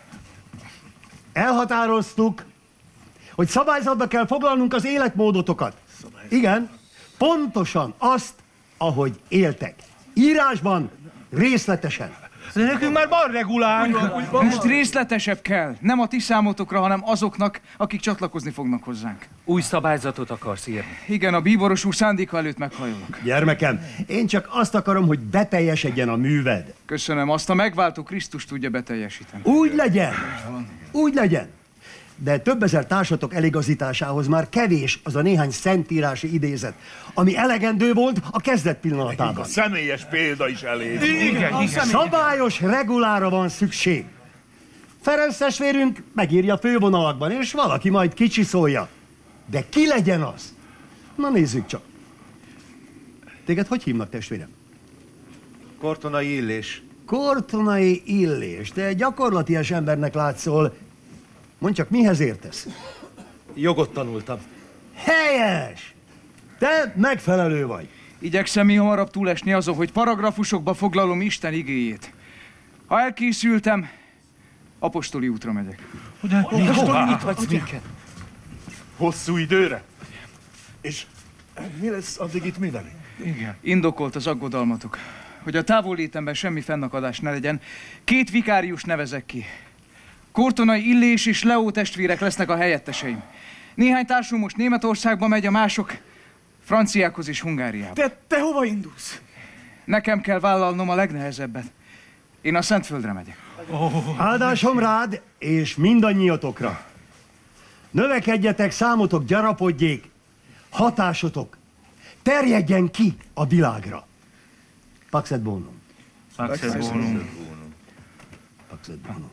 Elhatároztuk, hogy szabályzatba kell foglalnunk az életmódotokat. Igen, pontosan azt, ahogy éltek. Írásban, részletesen. De nekünk már van regulánk. Most részletesebb kell. Nem a ti számotokra, hanem azoknak, akik csatlakozni fognak hozzánk. Új szabályzatot akarsz írni? Igen, a bíboros úr szándéka előtt meghajolok. Gyermekem, én csak azt akarom, hogy beteljesedjen a műved. Köszönöm, azt a megváltó Krisztus tudja beteljesíteni. Úgy legyen. Úgy legyen. de több ezer társatok eligazításához már kevés az a néhány szentírási idézet, ami elegendő volt a kezdet pillanatában. A személyes példa is elég. Igen, igen. Szabályos regulára van szükség. Ferenc testvérünk megírja fővonalakban, és valaki majd kicsiszolja. De ki legyen az? Na nézzük csak. Téged hogy hívnak, testvérem? Kortonai Illés. Kortonai Illés, de gyakorlatias embernek látszol. Mondd csak, mihez értesz? Jogot tanultam. Helyes! Te megfelelő vagy. Igyekszem mi hamarabb túlesni azon, hogy paragrafusokba foglalom Isten igéjét. Ha elkészültem, apostoli útra megyek. De apostoli, mit hagysz minket? Hosszú időre? És mi lesz addig itt mindenki? Igen. Indokolt az aggodalmatok, hogy a távollétemben semmi fennakadás ne legyen. Két vikárius nevezek ki. Kortonai Illés és Leó testvérek lesznek a helyetteseim. Néhány társunk most Németországba megy, a mások franciákhoz és Hungáriába. Te, te hova indulsz? Nekem kell vállalnom a legnehezebbet. Én a Szentföldre megyek. Oh. Áldásom rád és mindannyiatokra. Növekedjetek, számotok gyarapodjék, hatásotok terjedjen ki a világra. Pax et bonum. Pax et bonum. Pax et bonum.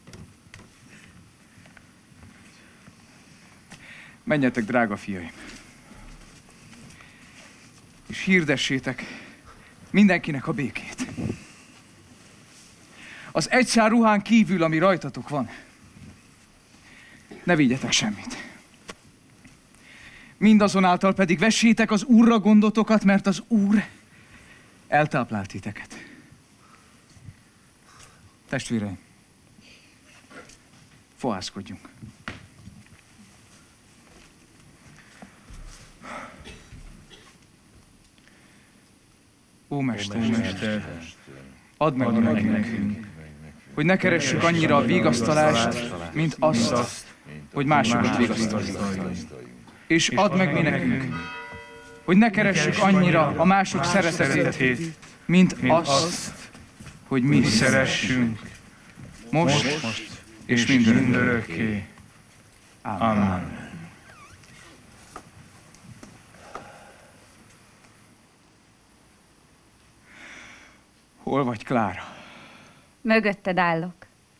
Menjetek, drága fiaim, és hirdessétek mindenkinek a békét. Az egy szár ruhán kívül, ami rajtatok van, ne vigyetek semmit. Mindazonáltal pedig vessétek az Úrra gondotokat, mert az Úr eltáplált titeket. Testvéreim, fohászkodjunk. Ó, Mester, Ó, Mester, add meg add nekünk, nekünk, hogy ne keressük annyira a vigasztalást, mint azt, hogy másokat vigasztaljunk. És add meg mi nekünk, hogy ne keressük annyira a mások szeretetét, mint azt, hogy mi szeressünk, most és mindörökké. Amen. Hol vagy, Klára? Mögötted állok.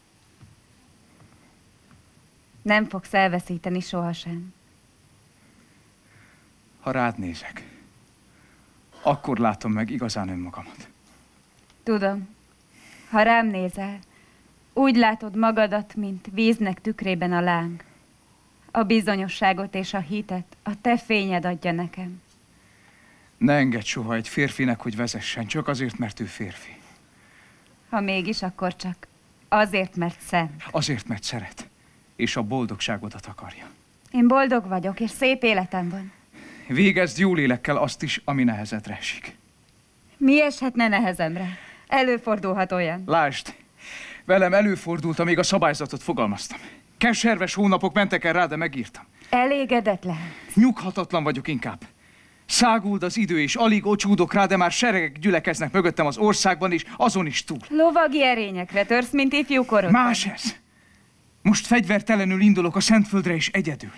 Nem fogsz elveszíteni sohasem. Ha rád nézek, akkor látom meg igazán önmagamat. Tudom, ha rám nézel, úgy látod magadat, mint víznek tükrében a láng. A bizonyosságot és a hitet a te fényed adja nekem. Ne engedd soha egy férfinek, hogy vezessen, csak azért, mert ő férfi. Ha mégis, akkor csak azért, mert szent. Azért, mert szeret, és a boldogságodat akarja. Én boldog vagyok, és szép életem van. Végezd jó lélekkel azt is, ami nehezedre esik. Mi eshetne nehezemre? Előfordulhat olyan. Lásd, velem előfordult, amíg a szabályzatot fogalmaztam. Keserves hónapok mentek el rá, de megírtam. Elégedett lehet. Nyughatatlan vagyok inkább. Száguld az idő, és alig ocsúdok rá, de már seregek gyülekeznek mögöttem az országban, és azon is túl. Lovagi erényekre törsz, mint ifjú korodban. Más ez. Most fegyvertelenül indulok a Szentföldre, és egyedül.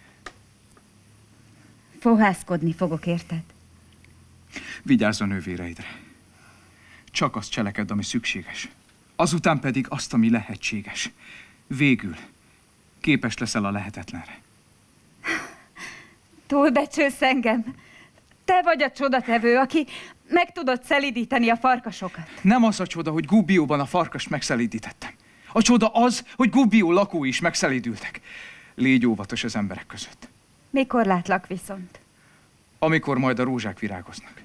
Fohászkodni fogok, érted? Vigyázz a nővéreidre. Csak azt cselekedd, ami szükséges. Azután pedig azt, ami lehetséges. Végül képes leszel a lehetetlenre. Túlbecsülsz engem. Te vagy a csodatevő, aki meg tudod szelídíteni a farkasokat. Nem az a csoda, hogy Gubbióban a farkast megszelídítettem. A csoda az, hogy Gubbió lakói is megszelídültek. Légy óvatos az emberek között. Mikor látlak viszont? Amikor majd a rózsák virágoznak.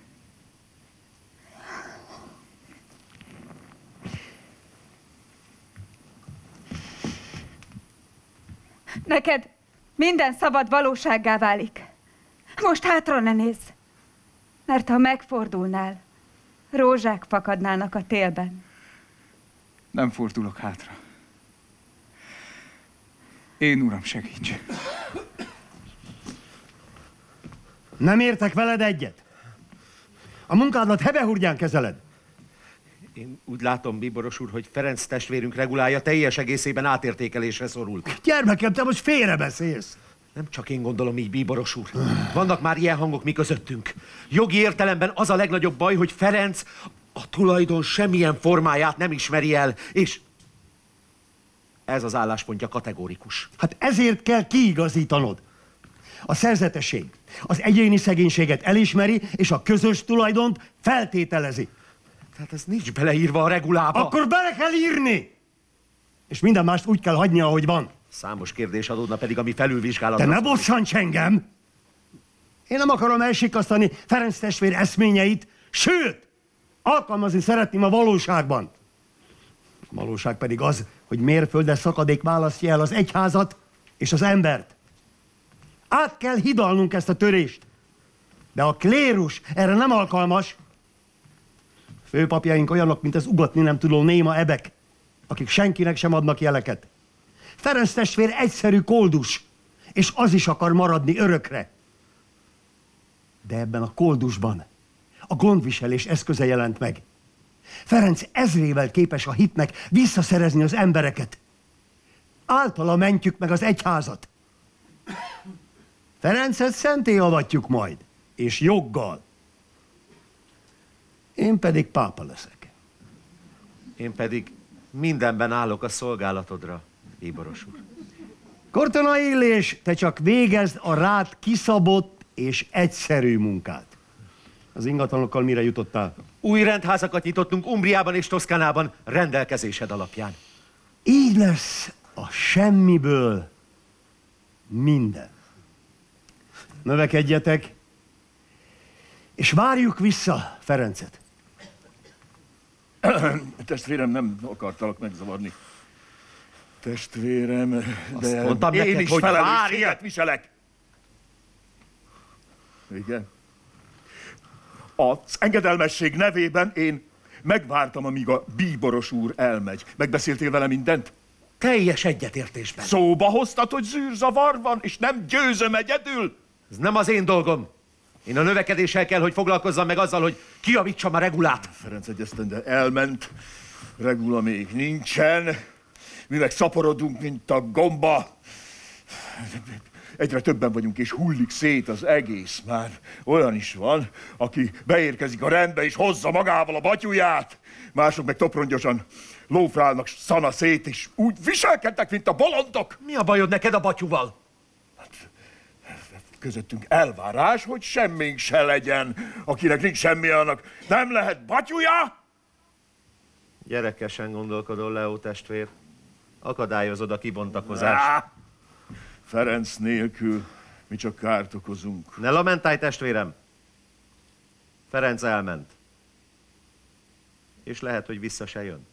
Neked minden szabad valósággá válik. Most hátra ne nézz, mert ha megfordulnál, rózsák fakadnának a télben. Nem fordulok hátra. Én, Uram, segíts! Nem értek veled egyet? A munkádat hebehurgyán kezeled. Én úgy látom, bíboros úr, hogy Ferenc testvérünk regulája teljes egészében átértékelésre szorult. Gyermekem, te most félrebeszélsz. Nem csak én gondolom így, bíboros úr. Vannak már ilyen hangok mi közöttünk. Jogi értelemben az a legnagyobb baj, hogy Ferenc a tulajdon semmilyen formáját nem ismeri el, és ez az álláspontja kategórikus. Hát ezért kell kiigazítanod. A szerzetesség az egyéni szegénységet elismeri, és a közös tulajdont feltételezi. Tehát ez nincs beleírva a regulába. Akkor bele kell írni! És minden mást úgy kell hagyni, ahogy van. Számos kérdés adódna pedig a mi felülvizsgálatunk. Te ne bosszants engem! Én nem akarom elsikasztani Ferenc testvér eszményeit, sőt, alkalmazni szeretném a valóságban. A valóság pedig az, hogy mérföldes szakadék választja el az egyházat és az embert. Át kell hidalnunk ezt a törést. De a klérus erre nem alkalmas. Főpapjaink olyanok, mint az ugatni nem tudó néma ebek, akik senkinek sem adnak jeleket. Ferenc testvér egyszerű koldus, és az is akar maradni örökre. De ebben a koldusban a gondviselés eszköze jelent meg. Ferenc ezrével képes a hitnek visszaszerezni az embereket. Általa mentjük meg az egyházat. Ferencet szenté avatjuk majd, és joggal. Én pedig pápa leszek. Én pedig mindenben állok a szolgálatodra, bíboros úr. Kortona Illés, te csak végezd a rád kiszabott és egyszerű munkát. Az ingatlanokkal mire jutottál? Új rendházakat nyitottunk Umbriában és Toszkánában rendelkezésed alapján. Így lesz a semmiből minden. Növekedjetek, és várjuk vissza Ferencet. Testvérem, nem akartalak megzavarni. Testvérem, de Azt mondtam én neked, is hogy felelősséget viselek. Igen. Az engedelmesség nevében én megvártam, amíg a bíboros úr elmegy. Megbeszéltél vele mindent? Teljes egyetértésben. Szóba hoztad, hogy zűrzavar van, és nem győzöm egyedül? Ez nem az én dolgom. Én a növekedéssel kell, hogy foglalkozzam meg azzal, hogy kijavítsam a regulát. Ferenc egy esztende elment, regula még nincsen. Mi meg szaporodunk, mint a gomba. Egyre többen vagyunk, és hullik szét az egész. Már olyan is van, aki beérkezik a rendbe, és hozza magával a batyuját. Mások meg toprongyosan lófrálnak szana szét, és úgy viselkednek, mint a bolondok. Mi a bajod neked a batyuval? Közöttünk elvárás, hogy semmink se legyen. Akinek nincs semmi, annak nem lehet batyuja? Gyerekesen gondolkodol, Leó testvér. Akadályozod a kibontakozást. Á, Ferenc nélkül mi csak kárt okozunk. Ne lamentálj, testvérem! Ferenc elment. És lehet, hogy vissza se jön.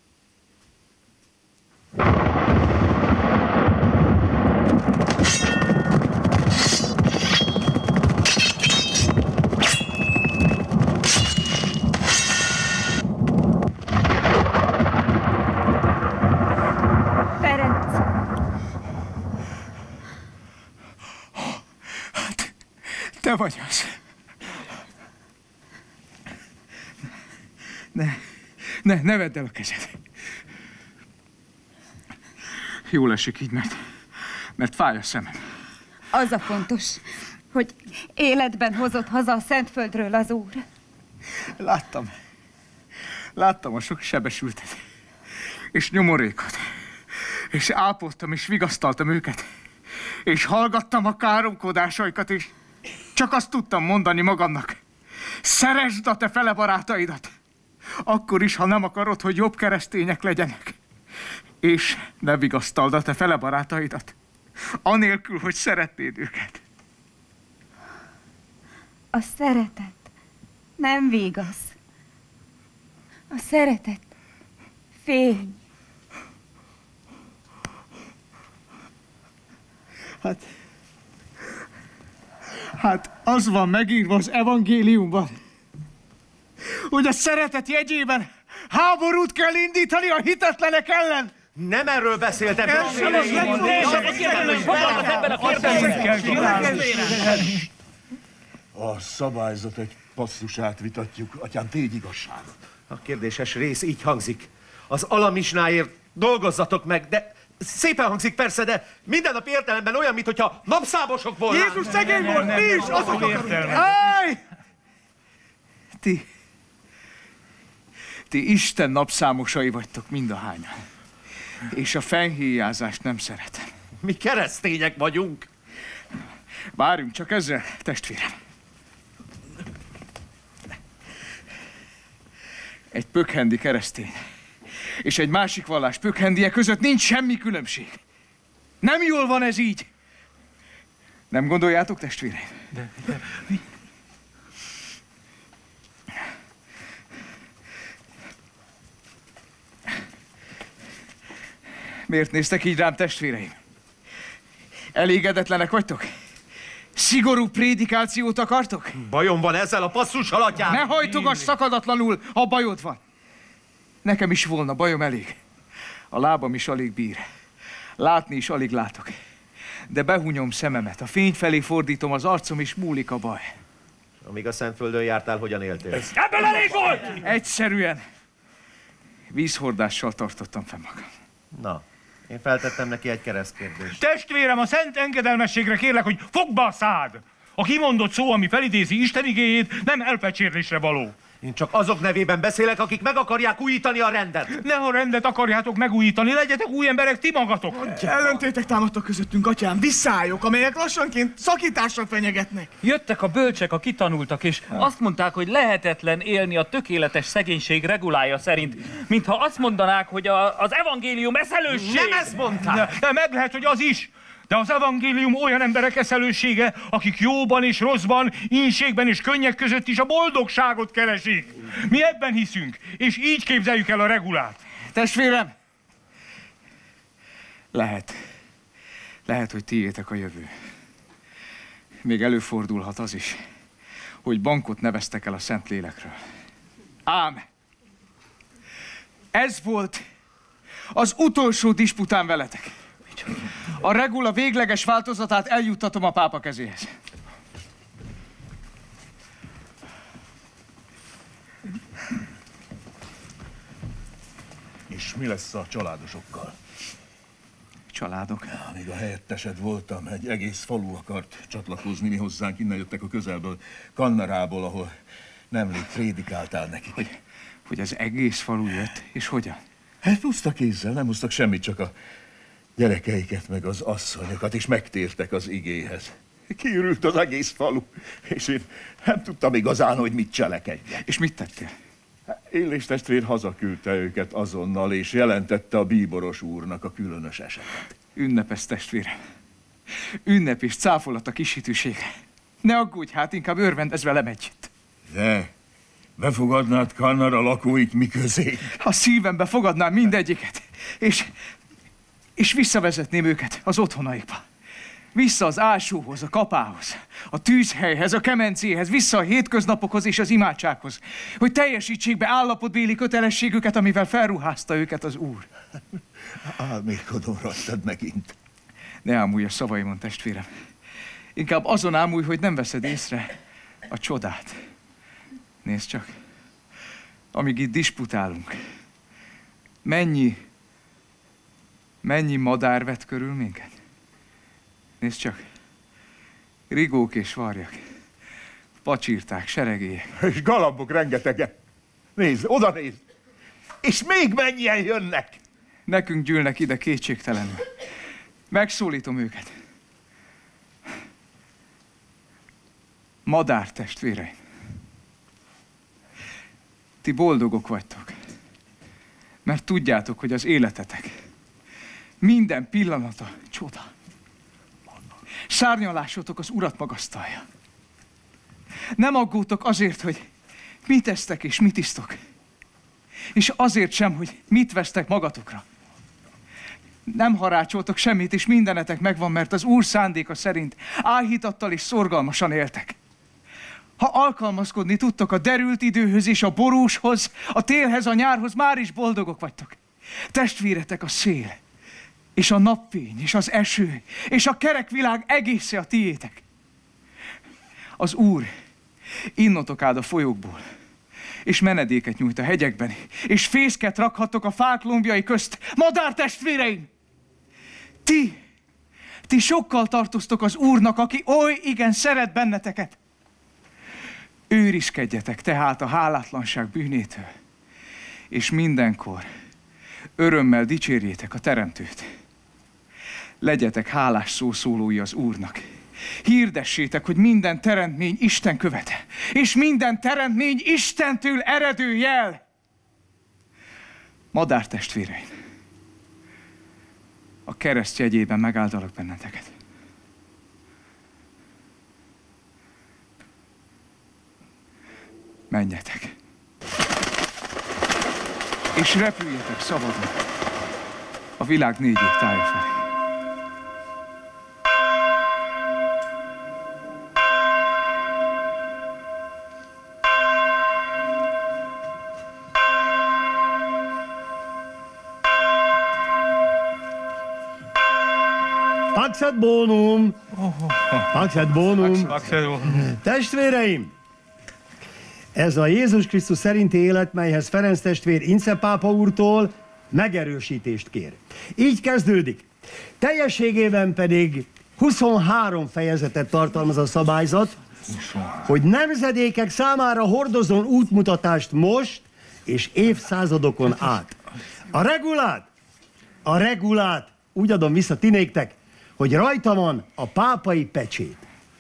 Te vagy az. Ne, ne, ne vedd el a kezed. Jól esik így, mert, mert fáj a szemem. Az a fontos, hogy életben hozott haza a Szentföldről az Úr. Láttam. Láttam a sok sebesültet. És nyomorékot. És ápoltam, és vigasztaltam őket. És hallgattam a káromkodásaikat, és csak azt tudtam mondani magamnak. Szeresd a te fele barátaidat. Akkor is, ha nem akarod, hogy jobb keresztények legyenek. És ne vigasztald a te fele barátaidat. Anélkül, hogy szeretnéd őket. A szeretet nem vigasz. A szeretet fény. Hát... Hát az van megírva az evangéliumban, hogy a szeretet jegyében háborút kell indítani a hitetlenek ellen. Nem erről beszéltem. A szabályzat egy passzusát vitatjuk, atyám, tégy igazságot. A kérdéses rész így hangzik. Az alamisnáért dolgozzatok meg, de szépen hangzik persze, de mindennapi értelemben olyan, mintha napszámosok volnának. Jézus szegény volt, mi is azok akarunk. Áj! Ti... Ti Isten napszámosai vagytok mind a hányan. És a fennhéjázást nem szeretem. Mi keresztények vagyunk. Várjunk csak ezzel, testvérem. Egy pökhendi keresztény és egy másik vallás pökhendie között nincs semmi különbség. Nem jól van ez így. Nem gondoljátok, testvéreim? De, de, mi? Miért néztek így rám, testvéreim? Elégedetlenek vagytok? Szigorú prédikációt akartok? Bajom van ezzel a passzussal, atyám! Ne hajtogass szakadatlanul, ha bajod van. Nekem is volna bajom elég. A lábam is alig bír. Látni is alig látok. De behunyom szememet, a fény felé fordítom az arcom, és múlik a baj. Amíg a Szentföldön jártál, hogyan éltél? Ebből elég volt! Egyszerűen vízhordással tartottam fenn magam. Na, én feltettem neki egy keresztkérdést. Testvérem, a szent engedelmességre kérlek, hogy fogd be a szád! A kimondott szó, ami felidézi Isten igéjét, nem elpecsérlésre való. Én csak azok nevében beszélek, akik meg akarják újítani a rendet. Ne a rendet akarjátok megújítani, legyetek új emberek ti magatok. Ellentétek támadtak közöttünk, atyám, visszályok, amelyek lassanként szakításra fenyegetnek. Jöttek a bölcsek, a kitanultak, és azt mondták, hogy lehetetlen élni a tökéletes szegénység regulája szerint, mintha azt mondanák, hogy a, az evangélium eszelősség. Nem ezt mondták. De, de meg lehet, hogy az is. De az evangélium olyan emberek eszelősége, akik jóban és rosszban, ínségben és könnyek között is a boldogságot keresik. Mi ebben hiszünk, és így képzeljük el a regulát. Testvérem, lehet, lehet, hogy tiétek a jövő. Még előfordulhat az is, hogy bankot neveztek el a Szentlélekről. Ám, ez volt az utolsó disputám veletek. A regula végleges változatát eljuttatom a pápa kezéhez. És mi lesz a családosokkal? Családok? Amíg a helyettesed voltam, egy egész falu akart csatlakozni mi hozzánk, innen jöttek a közelből, Kannarából, ahol nemrég prédikáltál nekik. Hogy, hogy az egész falu jött, és hogyan? Hát puszta kézzel, nem hoztak semmit, csak a gyerekeiket, meg az asszonyokat, és megtértek az igéhez. Kiürült az egész falu, és én nem tudtam igazán, hogy mit cselekedjek. És mit tettél? Illés testvér hazaküldte őket azonnal, és jelentette a bíboros úrnak a különös esetet. Ünnepes, testvérem. Ünnep és cáfolat a kis hitűsége. Ne aggódj, hát inkább örvendezz velem együtt. De befogadnád Kannara lakóit mi közé? A szívembe fogadnám mindegyiket, és, és visszavezetném őket az otthonaikba. Vissza az ásóhoz, a kapához, a tűzhelyhez, a kemencéhez, vissza a hétköznapokhoz és az imádsághoz, hogy teljesítsék be állapotbéli kötelességüket, amivel felruházta őket az Úr. Álmélkodom rajtad megint. Ne ámulj a szavaimon, testvérem. Inkább azon ámulj, hogy nem veszed észre a csodát. Nézd csak, amíg itt disputálunk, mennyi, mennyi madár vett körül minket? Nézd csak, rigók és varjak, pacsirták, seregélyek. És galambok rengetegen. Nézd, oda nézd! És még mennyien jönnek! Nekünk gyűlnek ide kétségtelenül. Megszólítom őket. Madár testvéreim. Ti boldogok vagytok, mert tudjátok, hogy az életetek minden pillanata csoda. Szárnyalásotok az Urat magasztalja. Nem aggódtok azért, hogy mit esztek és mit isztok. És azért sem, hogy mit vesztek magatokra. Nem harácsoltok semmit, és mindenetek megvan, mert az Úr szándéka szerint áhítattal és szorgalmasan éltek. Ha alkalmazkodni tudtok a derült időhöz és a borúshoz, a télhez, a nyárhoz, már is boldogok vagytok. Testvéretek a szél, és a napfény, és az eső, és a kerek világ egésze a tiétek. Az Úr Innotok áld a folyókból, és menedéket nyújt a hegyekben, és fészket rakhattok a fák lombjai közt. Madártestvéreim! Ti, ti sokkal tartoztok az Úrnak, aki oly igen szeret benneteket. Őrizkedjetek tehát a hálátlanság bűnétől, és mindenkor örömmel dicsérjétek a Teremtőt. Legyetek hálás szószólói az Úrnak. Hirdessétek, hogy minden teremtmény Isten követe, és minden teremtmény Istentől eredő jel. Madártestvéreim, a kereszt jegyében megáldalak benneteket. Menjetek, és repüljetek szabadon a világ négy ég tája felé. Pax et bonum! Pax et bonum! Testvéreim! Ez a Jézus Krisztus szerinti élet, melyhez Ferenc testvér Ince pápa úrtól megerősítést kér. Így kezdődik. Teljességében pedig huszonhárom fejezetet tartalmaz a szabályzat, hogy nemzedékek számára hordozzon útmutatást most és évszázadokon át. A regulát, a regulát úgy adom vissza ti néktek, hogy rajta van a pápai pecsét.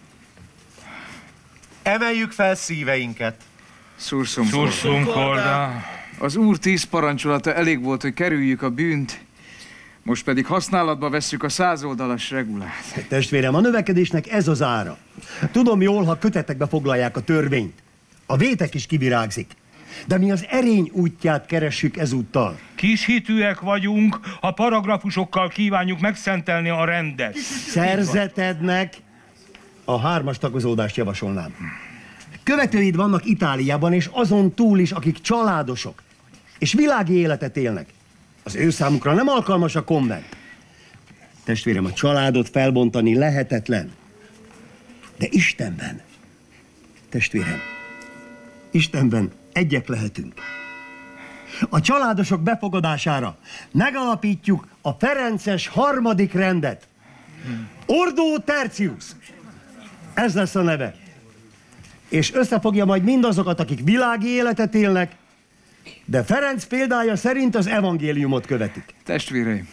Emeljük fel szíveinket. Sursum, Sursum corda. Az Úr tíz parancsolata elég volt, hogy kerüljük a bűnt, most pedig használatba vesszük a százoldalas regulát. Testvérem, a növekedésnek ez az ára. Tudom jól, ha kötetekbe foglalják a törvényt. A vétek is kivirágzik. De mi az erény útját keressük ezúttal. Kishitűek vagyunk, ha paragrafusokkal kívánjuk megszentelni a rendet. Szerzetednek a hármas tagozódást javasolnám. Követőid vannak Itáliában, és azon túl is, akik családosok, és világi életet élnek. Az ő számukra nem alkalmas a konvent. Testvérem, a családot felbontani lehetetlen. De Istenben, testvérem, Istenben egyek lehetünk. A családosok befogadására megalapítjuk a ferences harmadik rendet. Ordo Tertius. Ez lesz a neve. És összefogja majd mindazokat, akik világi életet élnek, de Ferenc példája szerint az evangéliumot követik. Testvéreim,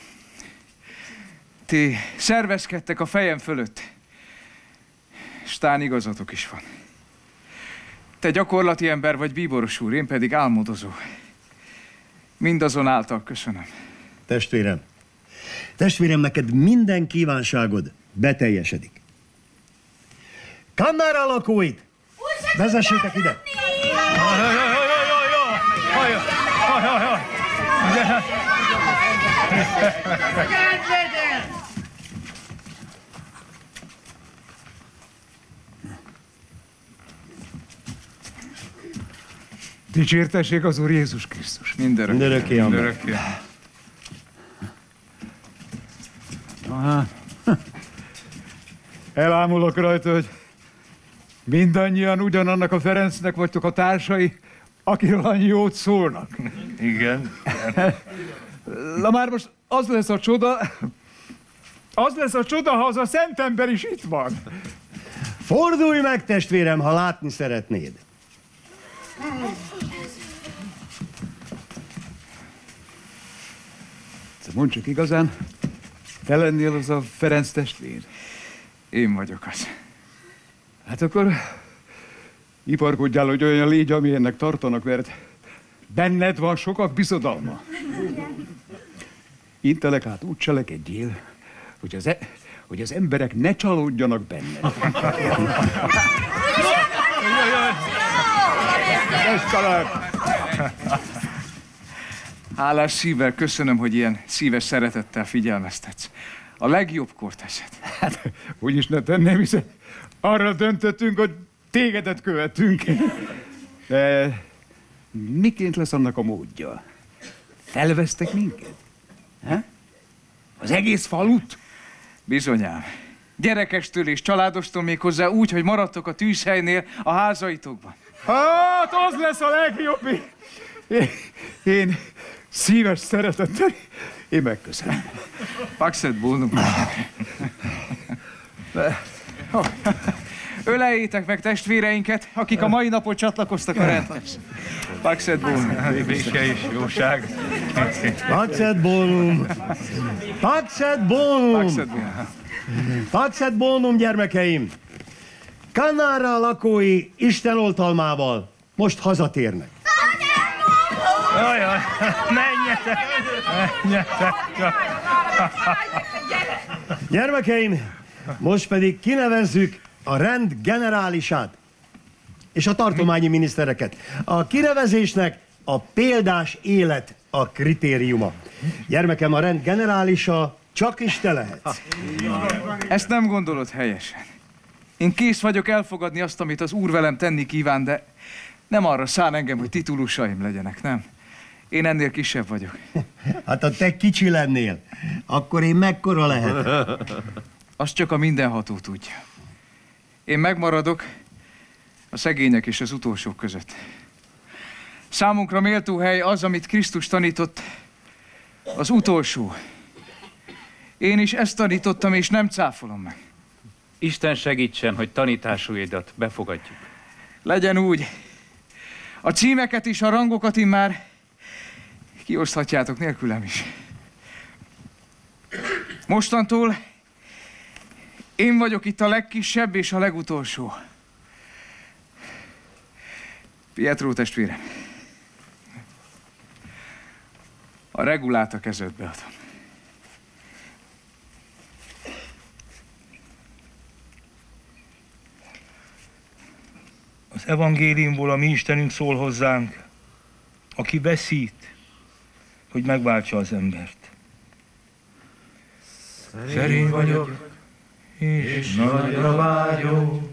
ti szervezkedtek a fejem fölött, és tán igazatok is van. Te gyakorlati ember vagy, bíboros úr, én pedig álmodozó. Mindazonáltal köszönöm. Testvérem, testvérem, neked minden kívánságod beteljesedik. Kammára lakóit, vezessétek ide! Dicsértessék az Úr Jézus Krisztus. Mindörökké. Mindörökké, amen. Mindörökké. Aha. Elámulok rajta, hogy mindannyian ugyanannak a Ferencnek vagytok a társai, akiről annyi jót szólnak. Igen. Na már most az lesz a csoda, az lesz a csoda, ha az a szentember is itt van. Fordulj meg, testvérem, ha látni szeretnéd. Mondd csak igazán, te lennél az a Ferenc testvér? Én vagyok az. Hát akkor iparkodjál, hogy olyan légy, amilyennek tartanak, mert benned van sokak bizodalma. Intelek hát úgy cselekedjél, hogy az, e- hogy az emberek ne csalódjanak benned. Hálás szívvel köszönöm, hogy ilyen szíves szeretettel figyelmeztetsz. A legjobbkor teszed. Hát, úgyis ne tenném, hiszen arra döntöttünk, hogy tégedet követünk. De miként lesz annak a módja? Felvesztek minket? Ha? Az egész falut? Bizonyám. Gyerekestől és családostól, még hozzá úgy, hogy maradtok a tűzhelynél a házaitokban. Hát, az lesz a legjobb. Én, én szíves szeretettel, én megköszönöm. Paxet boldog. Öleljétek meg testvéreinket, akik a mai napon csatlakoztak a rendhez. Paxet boldog. Béke és jóság. Paxet bonum! Paxet bonum! Paxet bonum, gyermekeim! Kanára lakói Isten oltalmával most hazatérnek. Jaj, menjetek! Menjetek! Gyermekeim, most pedig kinevezzük a rend generálisát és a tartományi minisztereket. A kinevezésnek a példás élet a kritériuma. Gyermekem, a rend generálisa csak is te lehetsz. Ezt nem gondolod helyesen. Én kész vagyok elfogadni azt, amit az Úr velem tenni kíván, de nem arra szán engem, hogy titulusaim legyenek, nem? Én ennél kisebb vagyok. Hát ha te kicsi lennél, akkor én mekkora lehetek? Azt csak a mindenható tudja. Én megmaradok a szegények és az utolsók között. Számunkra méltó hely az, amit Krisztus tanított, az utolsó. Én is ezt tanítottam, és nem cáfolom meg. Isten segítsen, hogy tanításaidat befogadjuk. Legyen úgy. A címeket és a rangokat immár kioszthatjátok nélkülem is. Mostantól én vagyok itt a legkisebb és a legutolsó. Pietro testvérem, a regulát a kezedbe adom. Az evangéliumból a mi Istenünk szól hozzánk, aki veszít, hogy megváltsa az embert. Szerény vagyok, és nagyra vágyó,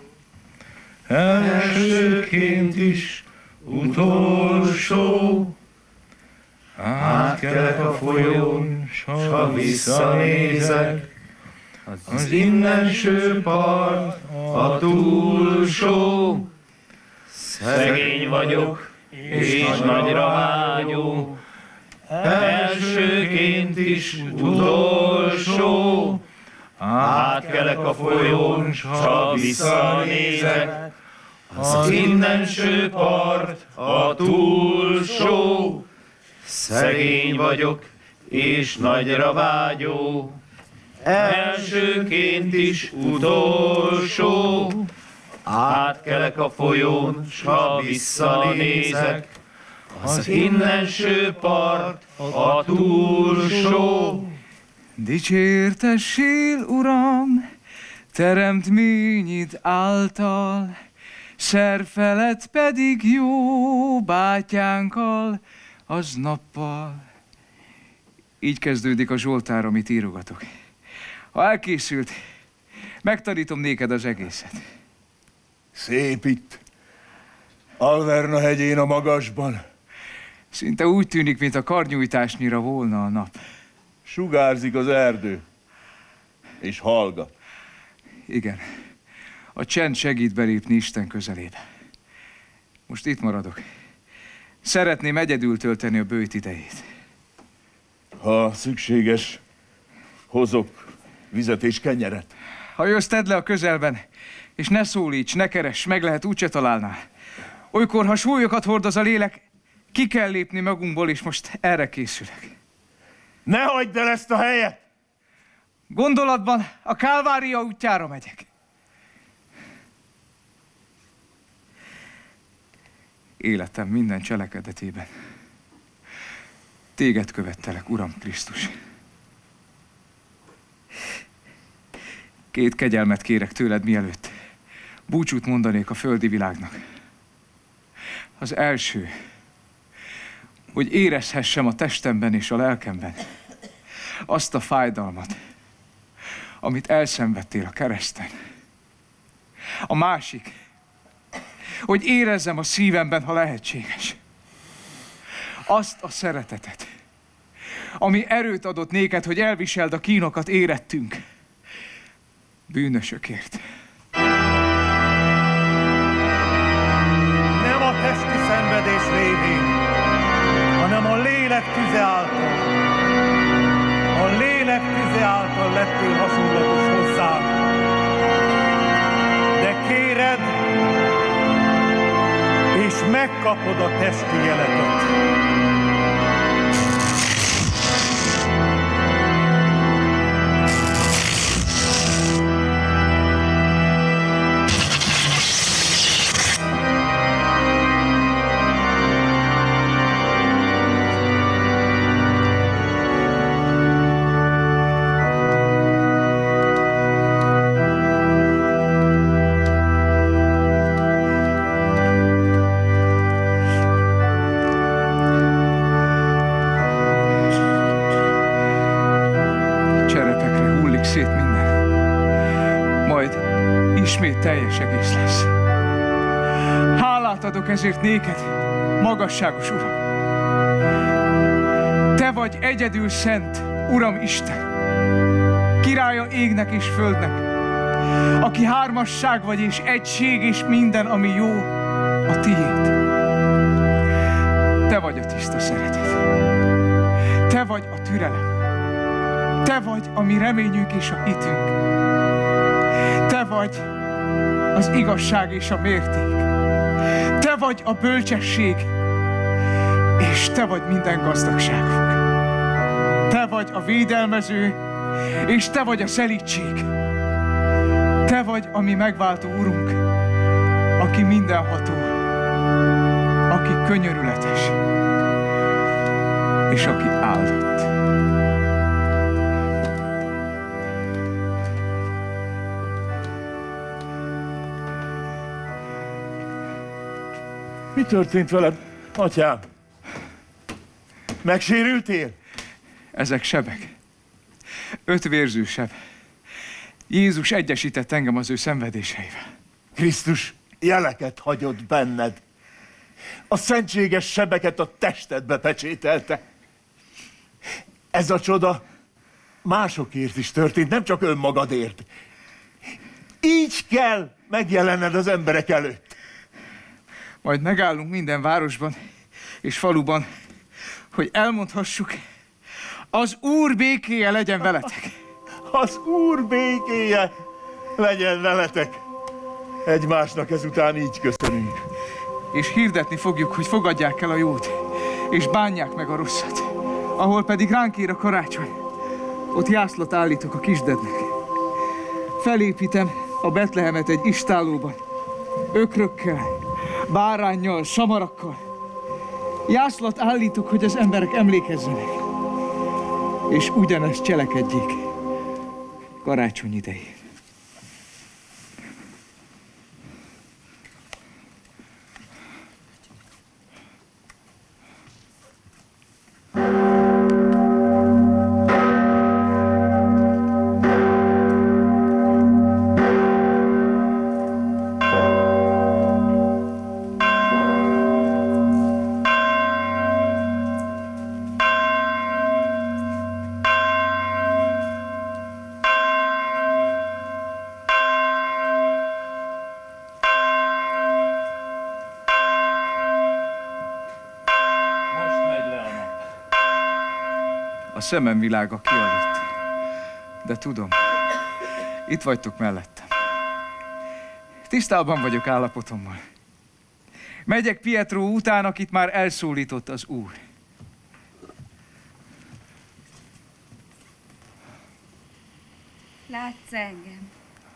elsőként is utolsó. Átkelek a folyón, s ha visszanézek, az innenső part a túlsó. Szegény vagyok, és nagyra vágyó, elsőként is utolsó. Átkelek a folyón, s ha visszanézek, az innenső part a túlsó. Szegény vagyok, és nagyra vágyó, elsőként is utolsó. Átkelek a folyón, s ha visszanézek, az innenső part a túlsó. Dicsértessél, Uram, teremtményid által, szerfeled pedig jó bátyánkkal, az nappal. Így kezdődik a Zsoltár, amit írogatok. Ha elkészült, megtanítom néked az egészet. Szép itt, Alverna hegyén a magasban. Szinte úgy tűnik, mint a karnyújtásnyira volna a nap. Sugárzik az erdő, és hallgat. Igen, a csend segít belépni Isten közelébe. Most itt maradok. Szeretném egyedül tölteni a bőjt idejét. Ha szükséges, hozok vizet és kenyeret. Ha jössz, tedd le a közelben, és ne szólíts, ne keress, meg lehet úgyse találnál. Olykor, ha súlyokat hordoz a lélek, ki kell lépni magunkból, és most erre készülök. Ne hagyd el ezt a helyet! Gondolatban a Kálvária útjára megyek. Életem minden cselekedetében téged követtelek, Uram Krisztus. Két kegyelmet kérek tőled, mielőtt búcsút mondanék a földi világnak. Az első, hogy érezhessem a testemben és a lelkemben azt a fájdalmat, amit elszenvedtél a kereszten. A másik, hogy érezzem a szívemben, ha lehetséges, azt a szeretetet, ami erőt adott néked, hogy elviseld a kínokat érettünk. bűnösökért. Nem a testi szenvedés révén, hanem a lélek tüze által. A lélek tüze által lettél hasonlatos hozzám. De kéred, és megkapod a testi jeletet. Teljes egész lesz. Hálát adok ezért néked, magasságos Uram. Te vagy egyedül szent, Uram Isten, királya égnek és földnek, aki hármasság vagy és egység és minden, ami jó, a tiéd. Te vagy a tiszta szeretet. Te vagy a türelem. Te vagy a mi reményünk és a hitünk. Te vagy az igazság és a mérték. Te vagy a bölcsesség, és te vagy minden gazdagságunk. Te vagy a védelmező, és te vagy a szelídség. Te vagy a mi megváltó Urunk, aki mindenható, aki könyörületes, és aki áldott. Mi történt veled, atyám? Megsérültél? Ezek sebek. Öt vérző seb. Jézus egyesített engem az ő szenvedéseivel. Krisztus jeleket hagyott benned. A szentséges sebeket a testedbe pecsételte. Ez a csoda másokért is történt, nem csak önmagadért. Így kell megjelenned az emberek előtt. Majd megállunk minden városban és faluban, hogy elmondhassuk, az Úr békéje legyen veletek. Az Úr békéje legyen veletek. Egymásnak ezután így köszönünk. És hirdetni fogjuk, hogy fogadják el a jót, és bánják meg a rosszat. Ahol pedig ránk ér a karácsony, ott jászlot állítok a kisdednek. Felépítem a Betlehemet egy istállóban, ökrökkel, báránnyal, samarakkal. Jászlot állítok, hogy az emberek emlékezzenek, és ugyanezt cselekedjék karácsony idején. A szemem világa kialudt, de tudom, itt vagytok mellettem. Tisztában vagyok állapotommal. Megyek Pietro után, akit már elszólított az Úr. Látsz engem?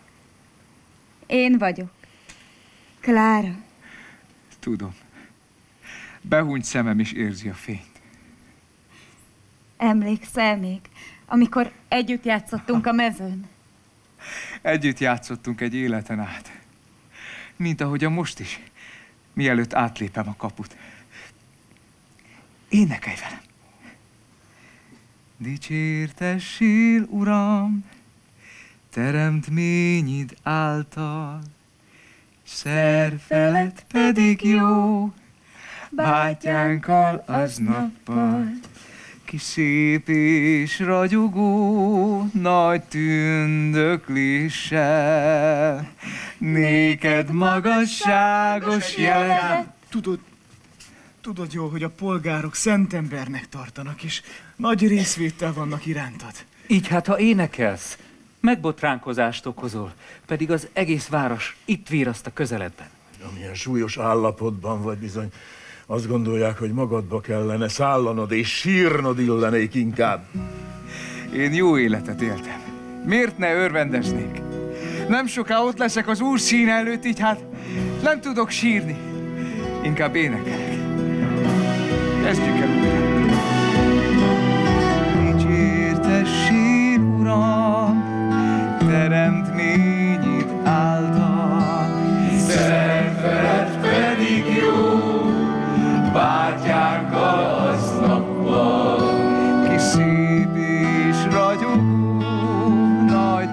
Én vagyok. Klára. Tudom. Behúnyt szemem is érzi a fényt. Emlékszel még, amikor együtt játszottunk a mezőn? Együtt játszottunk egy életen át. Mint ahogy a most is, mielőtt átlépem a kaput. Énekelj velem! Dicsértessél, Uram, teremtményid által, szer felett pedig jó, bátyánkkal aznappal. Ki szép és ragyogó, nagy tündökléssel, néked magasságos jelenet. Tudod, tudod jól, hogy a polgárok szent embernek tartanak, és nagy részvéttel vannak irántad. Így hát, ha énekelsz, megbotránkozást okozol, pedig az egész város itt viraszt a közeledben. Amilyen súlyos állapotban vagy bizony, azt gondolják, hogy magadba kellene szállanod, és sírnod illenék inkább. Én jó életet éltem. Miért ne örvendeznék? Nem soká ott leszek az Úr színe előtt, így hát nem tudok sírni. Inkább énekelek. Kezdjük el újra. Dicsértessék, Uram, teremtményid által, Szent veled pedig jó, bátyánkkal aznapban. Ki szép és ragyogó, nagy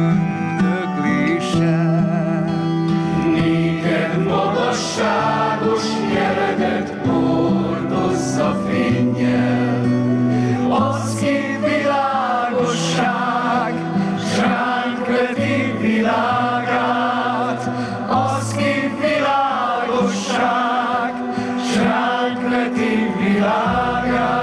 tündökléssel, Néked magasságos jelenet hordozza fénnyel. Az kép világosság, s ránk veti világát. Az kép világosság, s ránk veti világát.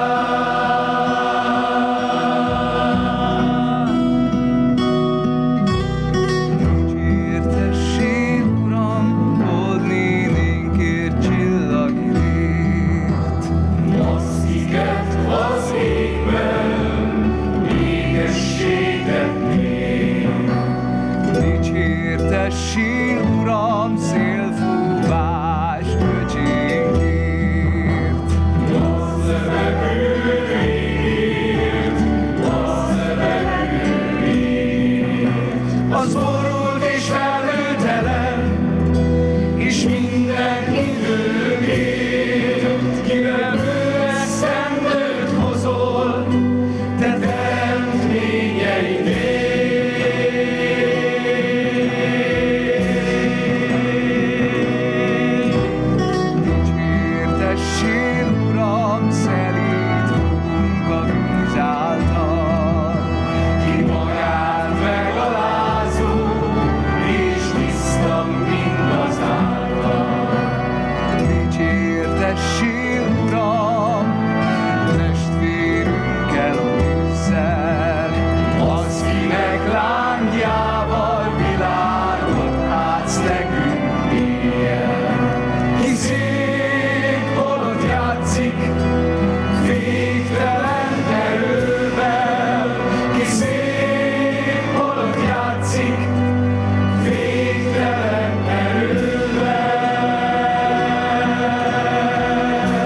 Dicsértessék, Uram, hold nénénkért csillagért. Maszkiket az égben, égességetnél. Dicsértessék, Uram, szélfúvás öcsénkért. Az levegőért, az levegőért. Az borult és felhőtelen, és minden időért. Kivel bő esztendőt hozol, te teremtményeidért. Dicsértessék, Uram, szelíd fogunk a víz által. Ki magát megalázó, és tiszta mindazáltal. Dicsértessék, Uram, testvérünkkel a tűzzel. Az, kinek lángjával világot átsz nekünk éjjel. Ki szép holott játszik, végtelen erővel. Ki szép holott játszik, végtelen erővel.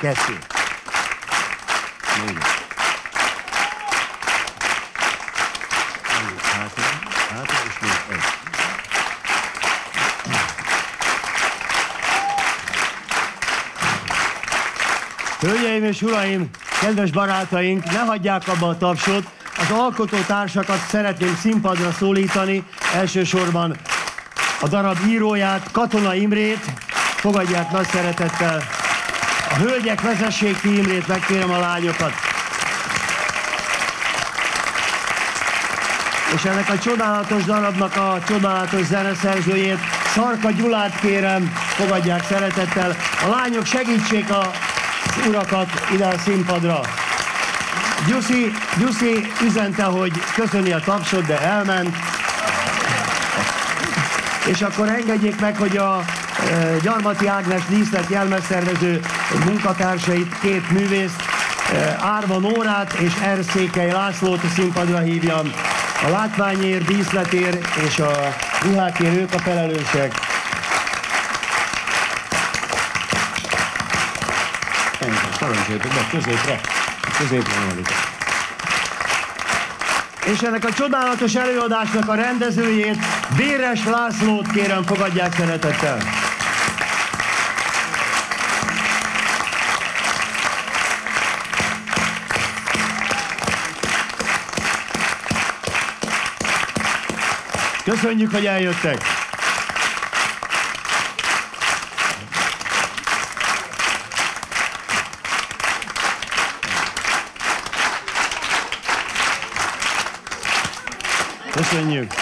kettő. Négy. Hátra, hátra, és még egy. Hölgyeim és uraim, kedves barátaink, ne hagyják abba a tapsot. Az alkotótársakat szeretném színpadra szólítani, elsősorban a darab íróját, Katona Imrét, fogadják nagy szeretettel. A hölgyek vezessék ki Imrét, megkérem a lányokat. És ennek a csodálatos darabnak a csodálatos zeneszerzőjét, Szarka Gyulát kérem, fogadják szeretettel. A lányok segítsék a urakat ide a színpadra. Gyuszi, Gyuszi üzente, hogy köszöni a tapsot, de elment. És akkor engedjék meg, hogy a e, Gyarmati Ágnes díszlet jelmezszervező munkatársait, két művészt, e, Árva Nórát és Erszékely Lászlót a színpadra hívjam. A látványért, díszletért és a ruhákért ők a felelősek. Parancsoljatok be, középre, középre maradjuk. És ennek a csodálatos előadásnak a rendezőjét, Béres Lászlót kérem, fogadják szeretettel. Köszönjük, hogy eljöttek! Köszönjük!